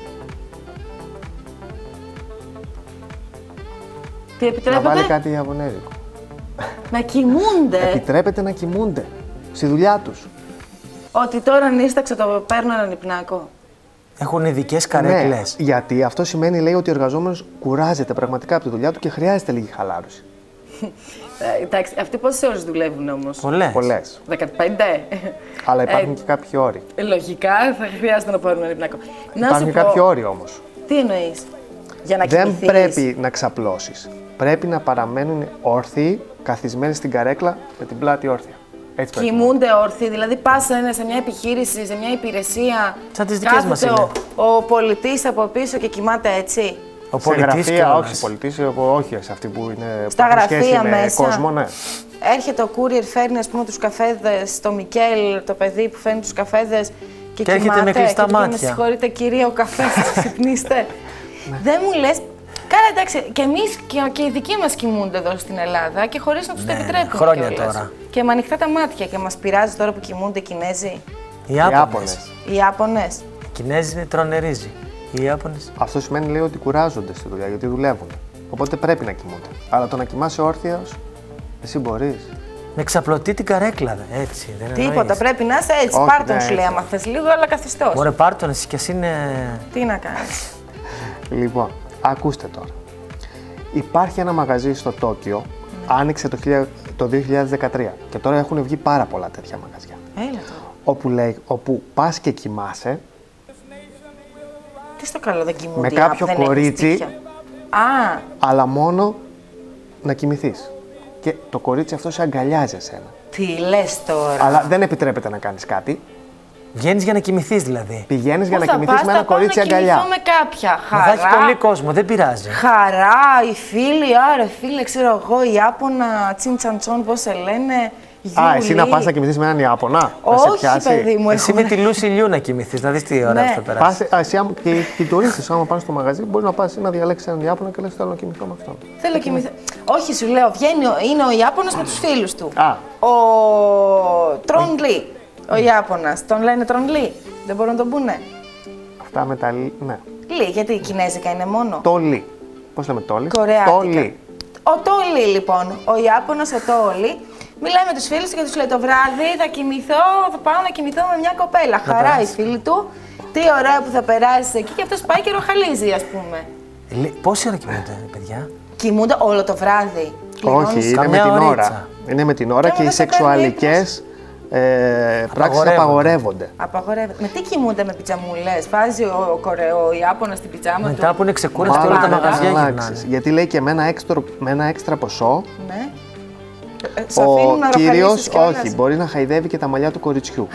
Τι Να επιτρέπεται? βάλει κάτι Ιαπωνέζικο. Να κοιμούνται. Επιτρέπεται να κοιμούνται στη δουλειά τους. Ότι τώρα νύσταξε το παίρνω έναν υπνάκο. Έχουν ειδικές καρέκλες. Ναι, γιατί αυτό σημαίνει, λέει, ότι ο εργαζόμενος κουράζεται πραγματικά από τη δουλειά του και χρειάζεται λίγη χαλάρωση. Εντάξει, αυτοί πόσες ώρες δουλεύουν όμως? Πολλές. Πολλές. 15. Αλλά υπάρχουν και κάποιοι όροι. Λογικά θα χρειάζεται να πάρουν ένα υπνάκο. Να Υπάρχουν σου και πω, κάποιοι όροι όμως. τι εννοείς? Για να Δεν κοιμηθείς. πρέπει να ξαπλώσεις. Πρέπει να παραμένουν όρθιοι, καθισμένοι στην καρέκλα με την πλάτη όρθια. Έτσι πρέπει. Κοιμούνται όρθιοι, δηλαδή πας σε μια επιχείρηση, σε μια υπηρεσία. Σαν τις δικές μας κάθεται είναι. ο πολιτής από πίσω και κοιμάται έτσι. Ο Σε πολιτής γραφεία, κιόλας. όχι πολιτής, όχι σε αυτή που είναι. Στα που έχουν σχέση γραφεία με μέσα. κόσμο, ναι. Έρχεται ο courier, φέρνει ας πούμε τους καφέδες, το Μικέλ, το παιδί που φέρνει τους καφέδες και έρχεται κοιμάται. με κλειστά και του λέει, μάτια. Με συγχωρείτε κυρία, ο καφές θα ξυπνήστε. Δεν μου λες. Καλά, εντάξει, και εμείς και οι δικοί μας κοιμούνται εδώ στην Ελλάδα και χωρίς να τους το επιτρέπουν. χρόνια κιόλας. τώρα. Και με ανοιχτά τα μάτια και μας πειράζει τώρα που κοιμούνται οι Κινέζοι, Οι Ιάπωνες. Ιάπωνες. οι Ιάπωνες. Οι Κινέζοι τρώνε ρύζι. Οι Ιάπωνες. Αυτό σημαίνει, λέει, ότι κουράζονται στη δουλειά γιατί δουλεύουν. Οπότε πρέπει να κοιμούνται. Αλλά το να κοιμάσαι όρθιος, εσύ μπορείς. Με ξαπλωτεί την καρέκλα, έτσι. Δεν Τίποτα, εννοείς. πρέπει να είσαι έτσι. Όχι, Πάρ' τον ναι, σου λέει, έτσι. άμα θες λίγο, αλλά καθιστός. Μωρέ, πάρ' τον εσύ κι εσύ είναι. Τι να κάνεις. Λοιπόν, ακούστε τώρα. Υπάρχει ένα μαγαζί στο Τόκιο, άνοιξε το 2013 και τώρα έχουν βγει πάρα πολλά τέτοια μαγαζιά. Έλα τώρα. Όπου πας και κοιμάσαι Τι στο καλό δεν κοιμούνται με οι κάποιο άπ, δεν έχουν κορίτσι. σπίτια. Α, αλλά μόνο να κοιμηθείς. Και το κορίτσι αυτό σε αγκαλιάζει εσένα. τι λες τώρα. Αλλά δεν επιτρέπεται να κάνεις κάτι. Βγαίνεις για να κοιμηθείς δηλαδή. Πηγαίνεις για Πού να θα κοιμηθείς πας, με ένα θα πάω κορίτσι να αγκαλιά. κοιμηθώ με κάποια. Μα θα έχει πολύ Χαρά, κόσμο, δεν πειράζει. χαρά, οι φίλοι, άρα φίλε, ξέρω εγώ, οι Ιάπωνα, τσιντσαντσόν, πώς σε λένε. Α, εσύ να Γιούλη. πας να κοιμηθείς με έναν Ιάπωνα, να σε Όχι, πιάσει. παιδί μου, Εσύ έχω. με τη Λούση Λιού να κοιμηθείς, να δεις τι ωραία Ναι. θα περάσει. Εσύ και οι τουρίστες, άμα πάνε στο μαγαζί, μπορεί να πας να διαλέξεις έναν Ιάπωνα και λες θέλω να κοιμηθώ με αυτόν. Θέλω να κοιμηθώ. Όχι, σου λέω, βγαίνει, είναι ο Ιάπωνας με τους φίλους του. Α. Ο Τρον Λι, ο Ιάπωνας. Τον λένε Τρον Λι. Δεν μπορούν να τον πούνε. Αυτά με τα ναι. Λι, γιατί η Κινέζικα είναι μόνο. Τόλι. Πώς λέμε τόλι? Κορεάτικα. Τόλι. Ο Τόλι, λοιπόν, ο Ιάπωνας ο Τόλι, μιλάει με τους φίλους του και τους λέει το βράδυ θα κοιμηθώ, θα πάω να κοιμηθώ με μια κοπέλα. Χαρά οι φίλοι του, τι ωραία που θα περάσεις εκεί και αυτός πάει και ροχαλίζει, ας πούμε. Πόση ώρα κοιμούνται, παιδιά? Κοιμούνται όλο το βράδυ. Όχι, Πληρώνεις- είναι με καμιά την ώρα. ωρίτσα. Είναι με την ώρα Και και οι άμα δεν σε παίρνει σεξουαλικές πράξεις Απαγορεύονται. απαγορεύονται. Απαγορεύεται. Με τι κοιμούνται με πιτζαμούλες, βάζει ο Ιάπωνας στην πιτζάμα του. Μετά που είναι ξεκούραστοι Μάλλον όλα τα πρέπει να μαγαζιά αλλάξεις. γυρνάνε. Γιατί λέει και με ένα έξτρα ποσό, Ναι. Σ' αφήνουν να ο κύριος ροχαλίσεις κιόλας. όχι, μπορεί να χαϊδεύει και τα μαλλιά του κοριτσιού.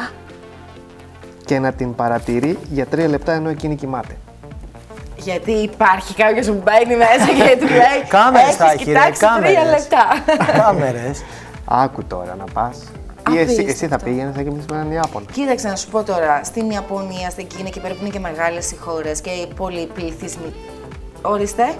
Και να την παρατηρεί για 3 λεπτά ενώ εκείνη κοιμάται. Γιατί υπάρχει κάποιος που μπαίνει μέσα και του λέει Κάμερες θα έχεις έχει, ρε, κοιτάξει 3 κάμερες. λεπτά. Κάμερες. Άκου τώρα να πας. Ή εσύ Απίστευτο. θα πήγαινες να κοιμηθείς με έναν Ιάπωνα. Κοίταξε να σου πω τώρα, στην Ιαπωνία, στην Κίνα και περίπου είναι και μεγάλες οι χώρες και οι πολυπληθυσμοί. Ορίστε.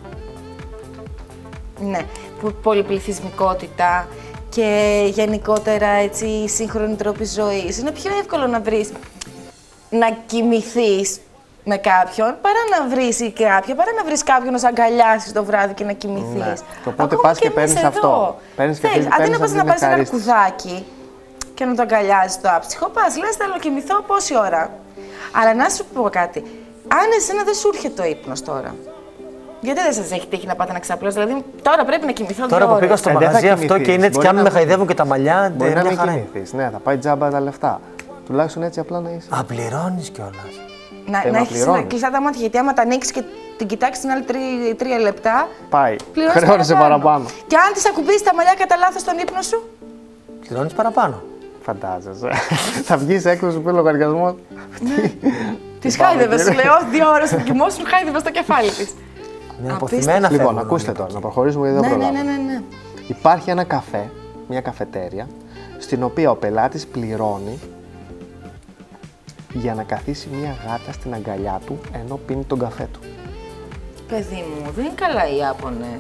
Ναι, πολυπληθυσμικότητα και γενικότερα έτσι σύγχρονοι τρόποι ζωής. Είναι πιο εύκολο να βρεις να κοιμηθείς με κάποιον παρά να βρεις ή κάποια, παρά να βρεις κάποιον να σε αγκαλιάσεις το βράδυ και να κοιμηθείς. Ναι. Και οπότε Ακόμα πας και εμείς παίρνεις εδώ. αυτό. Παίρνεις και Θέλεις, παίρνεις αντί να πας αυτή να την πάρεις ένα ευχαρίστηση. αρκουδάκι και να το αγκαλιάζεις το άψυχο, πας, λες θέλω να κοιμηθώ πόση ώρα. Αλλά να σου πω κάτι, αν εσένα δεν σου έρχεται ο ύπνος τώρα, γιατί δεν σας έχει τύχει να πάτε να ξαπλώσετε, δηλαδή τώρα πρέπει να κοιμηθώ 2 Τώρα που ώρες. πήγα στο δεν θα μαγαζί αυτό κοιμηθείς. και είναι έτσι Μπορεί κι αν να με μην- χαϊδεύουν και τα μαλλιά, Μπορεί να μια μην χαρά είναι. κοιμηθείς. Ναι, θα πάει τζάμπα τα λεφτά. Τουλάχιστον έτσι απλά να είσαι. Α, πληρώνεις κιόλας. Να Θέμα έχεις πληρώνεις. κλειστά τα μάτια, γιατί άμα τα ανοίξεις και την κοιτάξεις την άλλη 3 λεπτά, Πάει. πληρώνεις Χρεώνεσαι παραπάνω. Και αν της ακουμπήσεις τα μαλλιά κατά λάθος στον ύπνο σου, Πληρώνεις παραπάνω. Φαντάζεσαι. Θα βγεις έξω, σου πει λογαριασμό. της χάιδευες, σου λέω 2 ώρες που κοιμόσουν, χάιδευες το κεφάλι της. Είναι Απίστευτο. αποθυμένα Λοιπόν, φεύγουν ακούστε όλοι. τώρα, να προχωρήσουμε γιατί δεν Ναι, ναι, προλάβαμε. ναι, ναι. Υπάρχει ένα καφέ, μια καφετέρια, στην οποία ο πελάτης πληρώνει για να καθίσει μια γάτα στην αγκαλιά του ενώ πίνει τον καφέ του. Παιδί μου, δεν είναι καλά οι Ιάπωνες.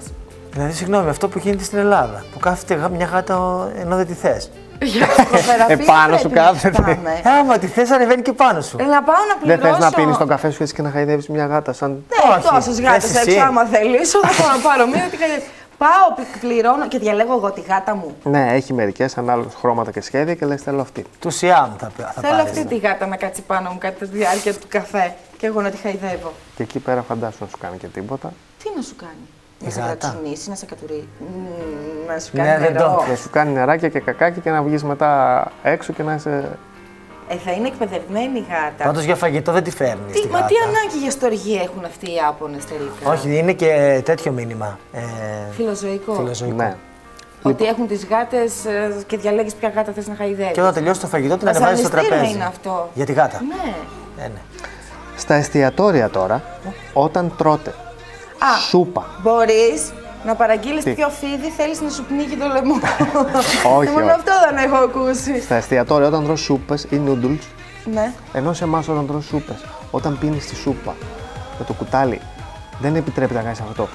Δηλαδή, συγγνώμη, αυτό που γίνεται στην Ελλάδα, που κάθεται μια γάτα ενώ δεν τη θες. Για ψυχοθεραπεία Επάνω σου κάθεται. Άμα τη θες, ανεβαίνει και πάνω σου. Να πάω να Δεν πληρώσω. θες να πίνεις τον καφέ σου έτσι και να χαϊδεύεις μια γάτα σαν. Ναι, τόσες γάτες θες εσύ. έξω, άμα θελήσω, θα πάω να πάρω μία. Πάω, πληρώνω και διαλέγω εγώ τη γάτα μου. Ναι, έχει μερικές ανάλογα χρώματα και σχέδια και λες θέλω αυτή. Του Σιάμ θα Θέλω πάρεις. αυτή τη γάτα να κάτσει πάνω μου κατά τη διάρκεια του καφέ και εγώ να τη χαϊδεύω. Και εκεί πέρα φαντάσου να σου κάνει και τίποτα. Τι να σου κάνει. Η Να σε γάτα. κρατσουνίσει, να σε κατουρίσει. Να σου Ναι, κάνει δεν νερό. Και σου κάνει νεράκια και κακάκια και να βγεις μετά έξω και να είσαι. Θα είναι εκπαιδευμένη η γάτα. Πάντως για φαγητό δεν τη φέρνει. Μα τι ανάγκη για στοργή έχουν αυτοί οι Ιάπωνες τελικά. Όχι, είναι και τέτοιο μήνυμα. Φιλοζωικό. Φιλοζωικό. Ναι. Ότι έχουν τις γάτες και διαλέγεις ποια γάτα θες να χαϊδεύεις. Και όταν τελειώσει το φαγητό, την ανεβάζει στο Βασανιστήριο τραπέζι. είναι αυτό. Για τη γάτα. Ναι. Ναι. Στα εστιατόρια τώρα, όταν τρώτε σούπα. Μπορείς να παραγγείλεις Τι? ποιο φίδι θέλεις να σου πνίγει το λαιμό. Όχι, Μόνο όχι. αυτό δεν έχω ακούσει. Στα εστιατόρια όταν τρως σούπες ή noodles, Ναι. ενώ σε εμάς όταν τρως σούπες, όταν πίνεις τη σούπα με το κουτάλι, δεν επιτρέπεται να κάνεις αυτό.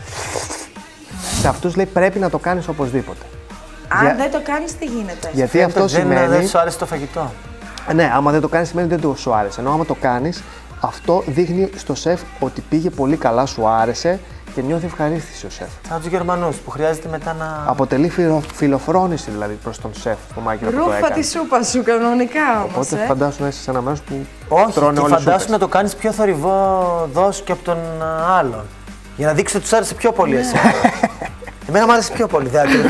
Σε αυτούς λέει πρέπει να το κάνεις οπωσδήποτε. Αν δεν το κάνεις, τι γίνεται. Γιατί αυτό Δεν σημαίνει. σου άρεσε το φαγητό. Ναι, άμα δεν το κάνεις σημαίνει ότι δεν σου άρεσε. Ενώ άμα το κάνεις, αυτό δείχνει στο σεφ ότι πήγε πολύ καλά, σου άρεσε και νιώθει ευχαρίστηση ο σεφ. Σαν τους Γερμανούς που χρειάζεται μετά να. Αποτελεί φιλοφρόνηση δηλαδή προς τον σεφ, το Μάκη που το Ρούφα έκανε. τη σούπα σου κανονικά όμως. Οπότε φαντάσου να είσαι σε ένα μέρος που Όχι, τρώνε και όλοι φαντάσου σούπες. να το κάνεις πιο θορυβό δώσ' και από τον άλλον. Για να δείξει ότι τους άρεσε πιο πολύ εσύ. Εμένα μου άρεσε πιο πολύ,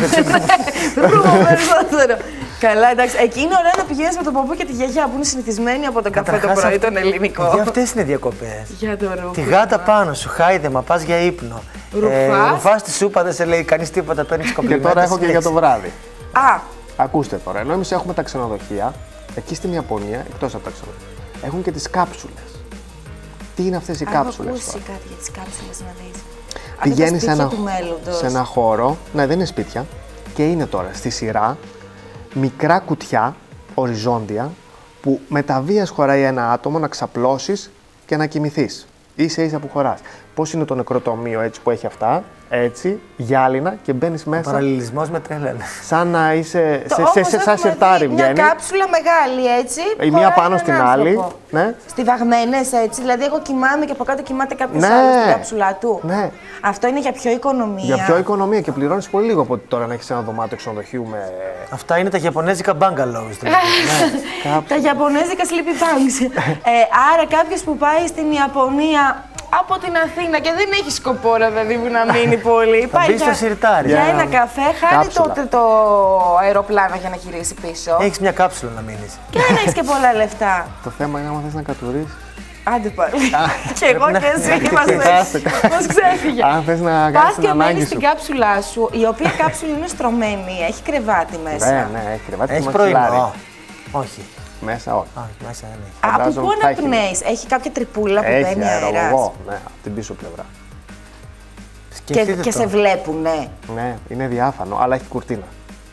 Ρούφα περισσότερο. Καλά, εντάξει. Εκεί είναι ωραίο να πηγαίνεις με τον παππού και τη γιαγιά που είναι συνηθισμένοι από τον καφέ το πρωί, τον ελληνικό. Για αυτές είναι διακοπές. Για το ρούφα. Τη γάτα πάνω σου, χάιδεμα, πας για ύπνο. Ρουφάς. Ρουφάς τη σούπα, δεν σε λέει κανείς τίποτα, παίρνεις Και κομπλιμέντα. τώρα έχω και για το βράδυ. Α, Ακούστε τώρα, ενώ εμείς έχουμε τα ξενοδοχεία, εκεί στην Ιαπωνία, εκτός από τα ξενοδοχεία, έχουν και τις κάψουλες. Τι είναι αυτές οι έχω κάψουλες ακούσει τώρα? κάτι για τις κάψουλες να δεις. Πηγαίνεις σε σπίτια ένα, του μέλλοντος. σε ένα χώρο, ναι δεν είναι σπίτια, και είναι τώρα στη σειρά μικρά κουτιά, οριζόντια, που με τα βίας χωράει ένα άτομο να ξαπλώσεις και να κοιμηθείς. Ίσα ίσα που χωράς. Πώς είναι το νεκροτομείο έτσι που έχει αυτά, έτσι, γυάλινα και μπαίνεις μέσα. Παραλληλισμός με τρέλανε. Σαν να είσαι. Όμως σαν έχουμε σιρτάρι δει μια βγαίνει. κάψουλα μεγάλη έτσι. Η μία χωράει πάνω έναν στην άνθρωπο. άλλη. Ναι. Στιβαγμένες έτσι. Δηλαδή, εγώ κοιμάμαι και από κάτω κοιμάται κάποιο Ναι. άλλο στην κάψουλά του. Ναι. Αυτό είναι για πιο οικονομία. Για πιο οικονομία και πληρώνεις πολύ λίγο από ότι τώρα να έχεις ένα δωμάτιο ξενοδοχείου με. Αυτά είναι τα γιαπωνέζικα bungalows. Δηλαδή. Τα Ιαπωνέζικα sleepy banks. Άρα, κάποιο που πάει στην Ιαπωνία από την Αθήνα και δεν έχει σκοπό ρε παιδί μου να μείνει πολύ. Θα μπει στο σιρτάρι. Για ένα καφέ, χάνει Κάψουλα. το αεροπλάνο για να γυρίσει πίσω. Έχεις μια κάψουλα να μείνεις. Και δεν έχει και πολλά λεφτά. Το θέμα είναι άμα θες να κατουρίσεις. Άντε πάλι. Και εγώ και εσύ να είμαστε. κοιτάξτε. Μας ξέφυγε. Αν θες να κάνεις Πας την και ανάγκη μένεις σου. στην κάψουλά σου, η οποία κάψουλα είναι στρωμένη, έχει κρεβάτι μέσα. Ναι, ναι, έχει κρεβάτι. Έχεις και μαξιλάρι. πρωινό. Όχι. Μέσα όχι. Όχι, μέσα δεν έχει. Από Φαντάζομαι πού θα να έχει. πνέεις, έχει κάποια τρυπούλα που Έχει μπαίνει αέρας. αερολογό. Ναι, από την πίσω πλευρά. Σκεφτείτε Και το. σε βλέπουνε. Ναι, είναι διάφανο, αλλά έχει κουρτίνα.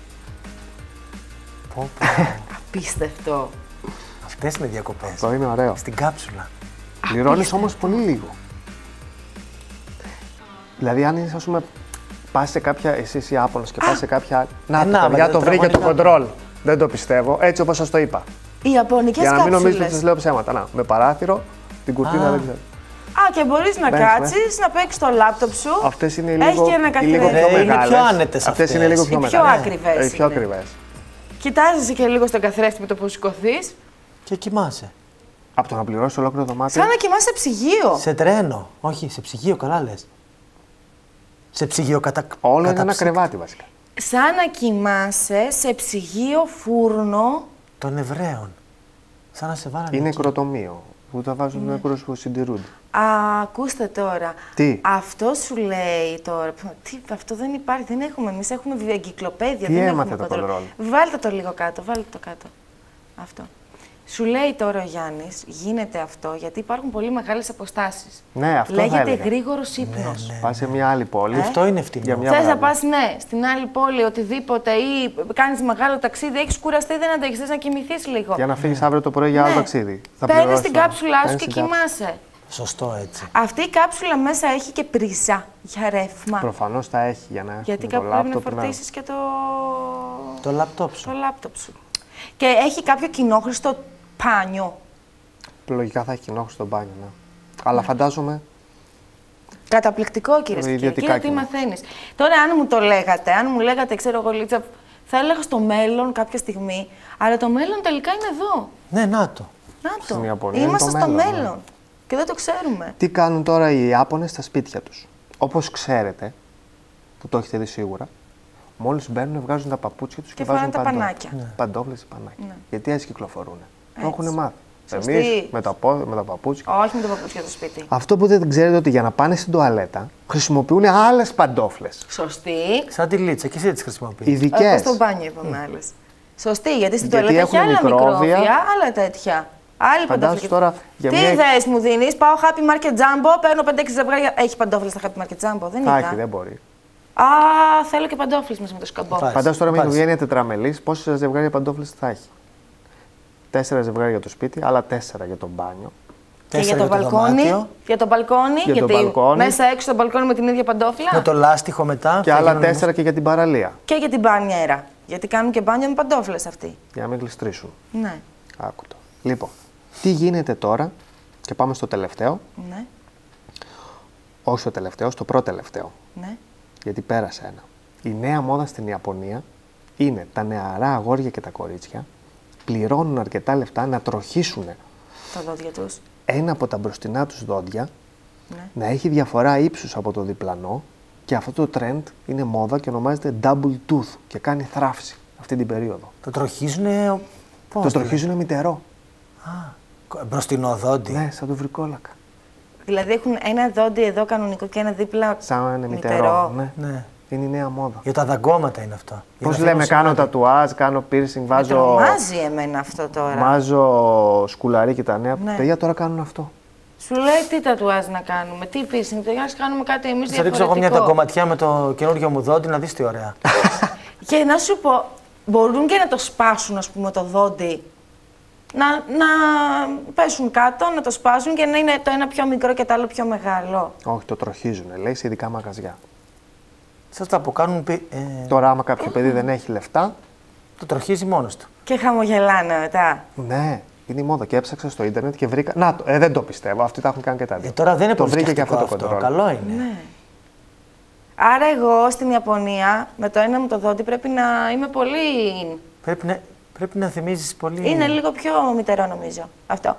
Πω, πω. Απίστευτο. Αυτές είναι διακοπές. Αυτό είναι ωραίο. Στην κάψουλα. Πληρώνεις όμως πολύ λίγο. Δηλαδή, αν είσαι, ας πούμε, πας σε κάποια. Εσύ είσαι Ιάπωνας και πας σε κάποια. Να, να, το παιδιά με το βρήκε το τετραγωνικά. κοντρόλ. Δεν το πιστεύω, έτσι όπως σας το είπα. Οι Ιαπωνικές Για να μην νομίζετε ότι κάψουλες. σας λέω ψέματα. Να, με παράθυρο, την κουρτίνα δεν ξέρω. Α, και μπορείς να Μπαίνεις κάτσεις, να παίξεις το λάπτοπ σου. Αυτές είναι Έχει λίγο, και ένα λίγο καθρέφτη. πιο Είναι πιο μεγάλες. άνετες Αυτές είναι λίγο αυτές. πιο Οι πιο μεγάλες. ακριβές Πιο είναι. ακριβές. Κοιτάζεσαι και λίγο στον καθρέφτη με το που σηκωθείς. Και κοιμάσαι. Από το να πληρώσει ολόκληρο δωμάτιο. Σαν να κοιμάσαι σε ψυγείο. Σε τρένο. Όχι, σε ψυγείο, καλά λες. Σε ψυγείο Όλο είναι ένα κρεβάτι βασικά. Σαν να κοιμάσαι σε ψυγείο φούρνο. Των Εβραίων. Σαν να σε βάλανε. Είναι εκεί. νεκροτομείο που τα βάζουν νεκρούς που συντηρούνται. Α, ακούστε τώρα. Τι? Αυτό σου λέει τώρα. Αυτό δεν υπάρχει, δεν έχουμε. Εμείς έχουμε εγκυκλοπαίδεια. Τι δεν έμαθε έχουμε το control. control? Βάλτε το λίγο κάτω, βάλτε το κάτω. Αυτό. Σου λέει τώρα ο Γιάννης, γίνεται αυτό γιατί υπάρχουν πολύ μεγάλες αποστάσεις. Ναι, αυτό θα Λέγεται έλεγα. γρήγορος ύπνος. Πας σε μια άλλη πόλη. Αυτό είναι ευθύνη. Για μια Θες να βράδυ. πας, ναι, στην άλλη πόλη, οτιδήποτε ή κάνεις μεγάλο ταξίδι, έχεις κουραστεί, δεν αντέχεις, θες να κοιμηθείς λίγο. Για να φύγεις αύριο το πρωί για άλλο Ναι. ταξίδι. Θα Παίρνεις πληρώσεις την τώρα. κάψουλά σου Παίρνεις και την κάψουλα. κοιμάσαι. Σωστό έτσι. Αυτή η κάψουλα μέσα έχει και πρίζα για ρεύμα. Προφανώς θα έχει για να Γιατί έχουμε το κάπου πρέπει να λάπτοπ. φορτίσεις και Το λάπτοπ σου. το λάπτοπ σου. Και έχει κάποιο κοινόχρηστο πάνιο. Λογικά θα έχει κοινόχρηστο στο μπάνιο, ναι. Αλλά φαντάζομαι. Καταπληκτικό, κυρίες και κύριοι. Ιδιωτικά Κύριε, τι κοινά. μαθαίνεις. Τώρα, αν μου το λέγατε, αν μου λέγατε, ξέρω εγώ, Λίτσα, θα έλεγα στο μέλλον κάποια στιγμή, αλλά το μέλλον τελικά είναι εδώ. Ναι, να το. Να το. Στην Ιαπωνία είναι Είμαστε το στο μέλλον, μέλλον. ναι. Και δεν το ξέρουμε. Τι κάνουν τώρα οι Ιάπωνες στα σπίτια τους. Όπως ξέρετε, που το έχετε δει σίγουρα, μόλις μπαίνουν βγάζουν τα παπούτσια τους και φοράνε βάζουν τα πανάκια. Παντόφλες ή πανάκια. Ναι. Γιατί έτσι κυκλοφορούν. Το Έτσι. έχουν μάθει. Σωστή. Εμείς με τα παπούτσια. Όχι με το παπούτσια στο σπίτι. Αυτό που δεν ξέρετε ότι για να πάνε στην τουαλέτα χρησιμοποιούν άλλες παντόφλες. Σωστή. Σαν τη Λίτσα, και εσύ τι χρησιμοποιείς. Ειδικές. Στο μπάνιο είπαμε άλλες. Σωστή, γιατί στην Γιατί τουαλέτα έχει έχουν άλλα μικρόβια. άλλα τέτοια. Άλλη Φαντάσου παντόφλη. τώρα για Τι μια- ιδέες μου δίνεις, πάω Happy Market Jumbo, παίρνω 5-6 ζευγάρια. Έχει παντόφλες στα Happy Market Jumbo, δεν Θα είδα. έχει, δεν μπορεί. Α, θέλω και παντόφλες μέσα με το σκαμπό. Πάει. Φαντάσου τώρα μια Πάρεις. οικογένεια τετραμελής, πόσες ζευγάρια παντόφλες θα έχει. 4 ζευγάρια για το σπίτι, άλλα 4 για το μπάνιο. Και για 4 το μπαλκόνι. δωμάτιο, Για το μπαλκόνι, Για το γιατί μπαλκόνι. μέσα έξω στο μπαλκόνι με την ίδια παντόφλα. με το λάστιχο μετά. Και θα άλλα γίνουν 4 και για την παραλία. Και για την μπάνιέρα. Γιατί κάνουν και μπάνιο με παντόφλες αυτοί. Για να μην γλιστρήσουν. Ναι. Άκου το. Λοιπόν, τι γίνεται τώρα, και πάμε στο τελευταίο. Ναι. Όχι στο τελευταίο, στο πρώτο τελευταίο. Ναι. Γιατί πέρασε ένα. Η νέα μόδα στην Ιαπωνία είναι τα νεαρά αγόρια και τα κορίτσια πληρώνουν αρκετά λεφτά να τροχίσουν Τα δόντια τους. ένα από τα μπροστινά τους δόντια Ναι. να έχει διαφορά ύψους από το διπλανό και αυτό το trend είναι μόδα και ονομάζεται double tooth και κάνει θράψη αυτή την περίοδο. Το τροχίζουνε. Πώς Το τροχίζουν μητερό. Μπροστινό δόντι. Ναι, σαν το βρικόλακα. Δηλαδή έχουν ένα δόντι εδώ κανονικό και ένα δίπλα Σαν μητερό. Ναι. Ναι. Είναι η νέα μόδα. Για τα δαγκώματα είναι αυτό. Για Πώς να λέμε, φέρουν κάνω σημάδι. τατουάζ, κάνω piercing, Με βάζω, τρομάζει εμένα αυτό τώρα. μάζω σκουλαρί και τα νέα. Ναι. Παιδιά τώρα κάνουν αυτό. Σου λέει τι τατουάζ να κάνουμε, τι piercing, τι να κάνουμε κάτι εμείς Θα ρίξω εγώ μια διαφορετικό. ταγκωματιά με το καινούργιο μου δόντι να δεις τι ωραία. Και να σου πω, μπορούν και να το σπάσουν, ας πούμε, το δόντι. Να πέσουν κάτω, να το σπάσουν και να είναι το ένα πιο μικρό και το άλλο πιο μεγάλο. Όχι, το τροχίζουν, λέει, σε ειδικά μαγαζιά. Σας τα που κάνουν. Τώρα, άμα κάποιο παιδί δεν έχει λεφτά, Το τροχίζει μόνος του. Και χαμογελάνε μετά. ναι, είναι η μόδα. Και έψαξα στο ίντερνετ και βρήκα. Να το, δεν το πιστεύω. Αυτοί τα έχουν κάνει και τα δύο. Τώρα δεν είναι το πολύ βρήκε και αυτό σκεφτικό το αυτό. κοντρόλ. Καλό είναι. Ναι. Άρα εγώ στην Ιαπωνία με το ένα μου το δόντι πρέπει να είμαι πολύ... Πρέπει να θυμίζεις πολύ. Είναι λίγο πιο μητερό νομίζω. Αυτό.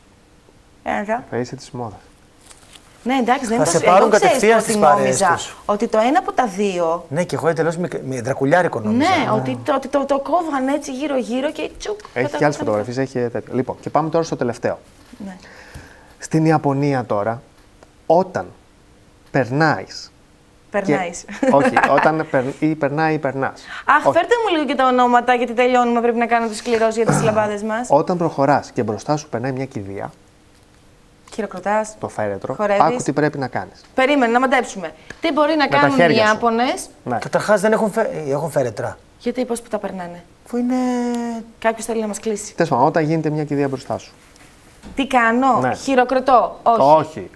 Εδώ. Θα είσαι τη μόδα. Ναι, εντάξει, δεν Θα είναι σε τόσο... πάρουν Εγώ ξέρεις κατευθείαν ότι στις παρέες νόμιζα τους. ότι το ένα από τα δύο... Ναι, και εγώ εντελώς με δρακουλιάρικο νόμιζα. Ναι, ότι το κόβαν έτσι γύρω-γύρω και τσουκ. Έχει και άλλε φωτογραφίε, έχει τέτοιο. Λοιπόν, και πάμε τώρα στο τελευταίο. Ναι. Στην Ιαπωνία τώρα, όταν περνάει. Περνάει. Όχι, όταν περνάει ή περνά. Αχ, φέρτε μου λίγο και τα ονόματα, γιατί τελειώνουμε. Πρέπει να κάνω τη σκληρώσει για τις λαμπάδες μας. Όταν προχωρά και μπροστά σου περνάει μια κηδεία, Χειροκροτάς. το φέρετρο, Χορεύεις. άκου τι πρέπει να κάνει. Περίμενε να μαντέψουμε. Τι μπορεί να τα κάνουν οι χέρια σου. Ιάπωνες. Ναι. Καταρχάς δεν έχουν φέρετρα. Γιατί πώς που τα περνάνε. Που είναι. Κάποιος θέλει να μας κλείσει. Τέλος πάντων, όταν γίνεται μια κηδεία μπροστά σου. Τι κάνω, Ναι. χειροκροτώ. Όχι. Όχι.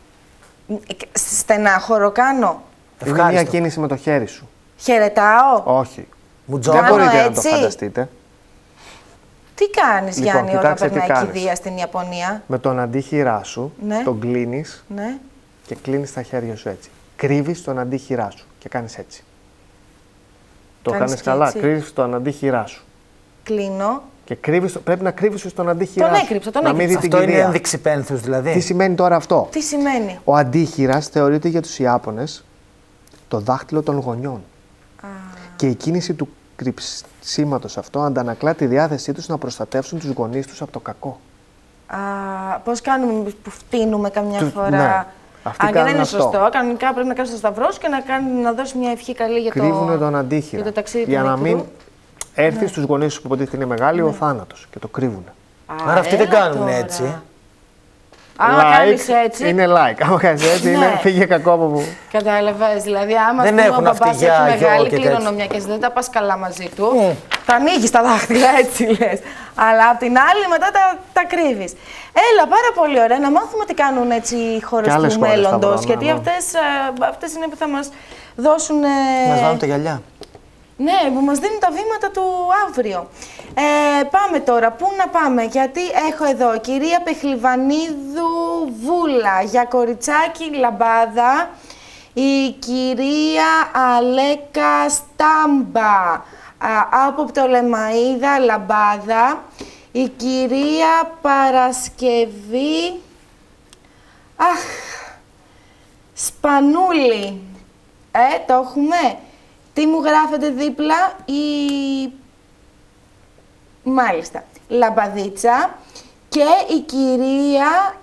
Στενάχωρο κάνω. Είναι μια Ευχάριστο. κίνηση με το χέρι σου. Χαιρετάω. Όχι. Μου Δεν Κάνω μπορείτε να το έτσι. φανταστείτε. Τι κάνεις, Λοιπόν, Γιάννη, όταν κοιτάξτε τι περνάει κάνεις. κηδεία στην Ιαπωνία. Με τον αντίχειρά σου, Ναι. τον κλείνει Ναι. και κλείνει τα χέρια σου έτσι. Κρύβει τον αντίχειρά σου και κάνει έτσι. Το Κάνεις κάνει και καλά. έτσι. Κρύβει τον αντίχειρά σου. Κλείνω. Και πρέπει να κρύβει τον αντίχειρά Τον σου. έκρυψα, τον να μην δει έκρυψα. την Αυτό είναι κηδεία. ένδειξη πένθους δηλαδή. Τι σημαίνει τώρα αυτό. Τι σημαίνει. Ο αντίχειρας θεωρείται για τους Ιάπωνες το δάχτυλο των γονιών. Και η κίνηση του κρυψίματος αυτό αντανακλά τη διάθεσή τους να προστατεύσουν τους γονείς τους από το κακό. Πώς κάνουμε που φτύνουμε καμιά Του- φορά. ναι. Αυτοί Αν και δεν κάνουν είναι αυτό. σωστό. Κανονικά πρέπει να κάνεις το σταυρό σου και να δώσεις μια ευχή καλή για Κρύβουν τον αντίχειρα. για το ταξίδι για του να νεκρού. μην έρθει στους γονείς σου που υποτίθεται είναι μεγάλη ο θάνατος. Και το κρύβουν. Άρα αυτοί δεν έλα κάνουν τώρα. έτσι. Άμα κάνεις έτσι. Είναι like. Άμα κάνεις έτσι, είναι φύγε κακό από μου. Κατάλαβες. Δηλαδή, άμα Δεν ο έχουν μπαμπάς αυτή έχει για μεγάλη και κληρονομιά και δεν τα πας καλά μαζί του, τα ανοίγεις τα δάχτυλα, έτσι λες. Αλλά απ' την άλλη μετά τα κρύβεις. Έλα, πάρα πολύ ωραία. Να μάθουμε τι κάνουν έτσι οι χώρες του μέλλοντος. Γιατί αυτές είναι που θα μας δώσουν. Μας βάλουν τα γυαλιά. Ναι, που μας δίνουν τα βήματα του αύριο. Πάμε τώρα, πού να πάμε, γιατί έχω εδώ κυρία Πεχλιβανίδου Βούλα, για κοριτσάκι Λαμπάδα, η κυρία Αλέκα Στάμπα, από Πτολεμαΐδα Λαμπάδα, η κυρία Παρασκευή Σπανούλη, το έχουμε. Τι μου γράφετε δίπλα, μάλιστα, Λαμπαδίτσα και η κυρία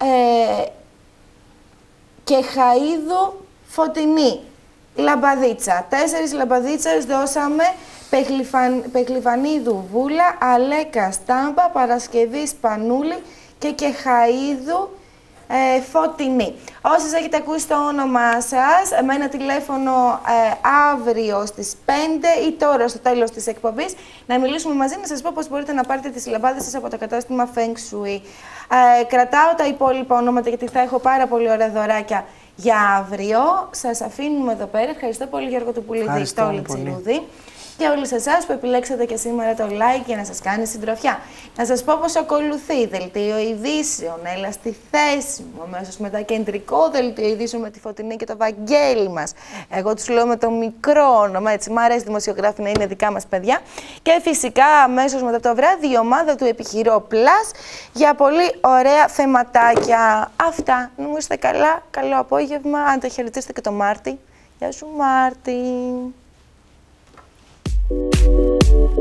Κεχαΐδου Φωτεινή, Λαμπαδίτσα. 4 Λαμπαδίτσες δώσαμε, Πεχλιβανίδου Βούλα, Αλέκα Στάμπα, Παρασκευή Σπανούλη και Κεχαΐδου Φωτεινή. Όσες έχετε ακούσει το όνομά σας, με ένα τηλέφωνο αύριο στις 5 ή τώρα στο τέλος της εκπομπής, να μιλήσουμε μαζί, να σας πω πώς μπορείτε να πάρετε τις λαμπάδες σας από το κατάστημα Feng Shui. Κρατάω τα υπόλοιπα ονόματα γιατί θα έχω πάρα πολύ ωραία δωράκια για αύριο. Σας αφήνουμε εδώ πέρα. Ευχαριστώ πολύ Γιώργο Τουπουλίδη, Στόλη Τσιρούδη. Και όλους εσάς που επιλέξατε και σήμερα το like για να σας κάνει συντροφιά. Να σας πω πως ακολουθεί δελτίο ειδήσεων, έλα στη θέση μου, αμέσως μετά κεντρικό δελτίο ειδήσεων με τη Φωτεινή και το Βαγγέλη μας. Εγώ τους λέω με το μικρό όνομα, έτσι, μ' αρέσει δημοσιογράφοι να είναι δικά μας παιδιά. Και φυσικά αμέσως μετά το βράδυ η ομάδα του Επιχειρώ Plus για πολύ ωραία θεματάκια. Αυτά, να μου είστε καλά, καλό απόγευμα, αν το χαιρετήσετε και το Μάρτι. Γεια σου Μάρτι.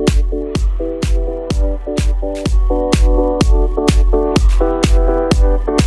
Thank you.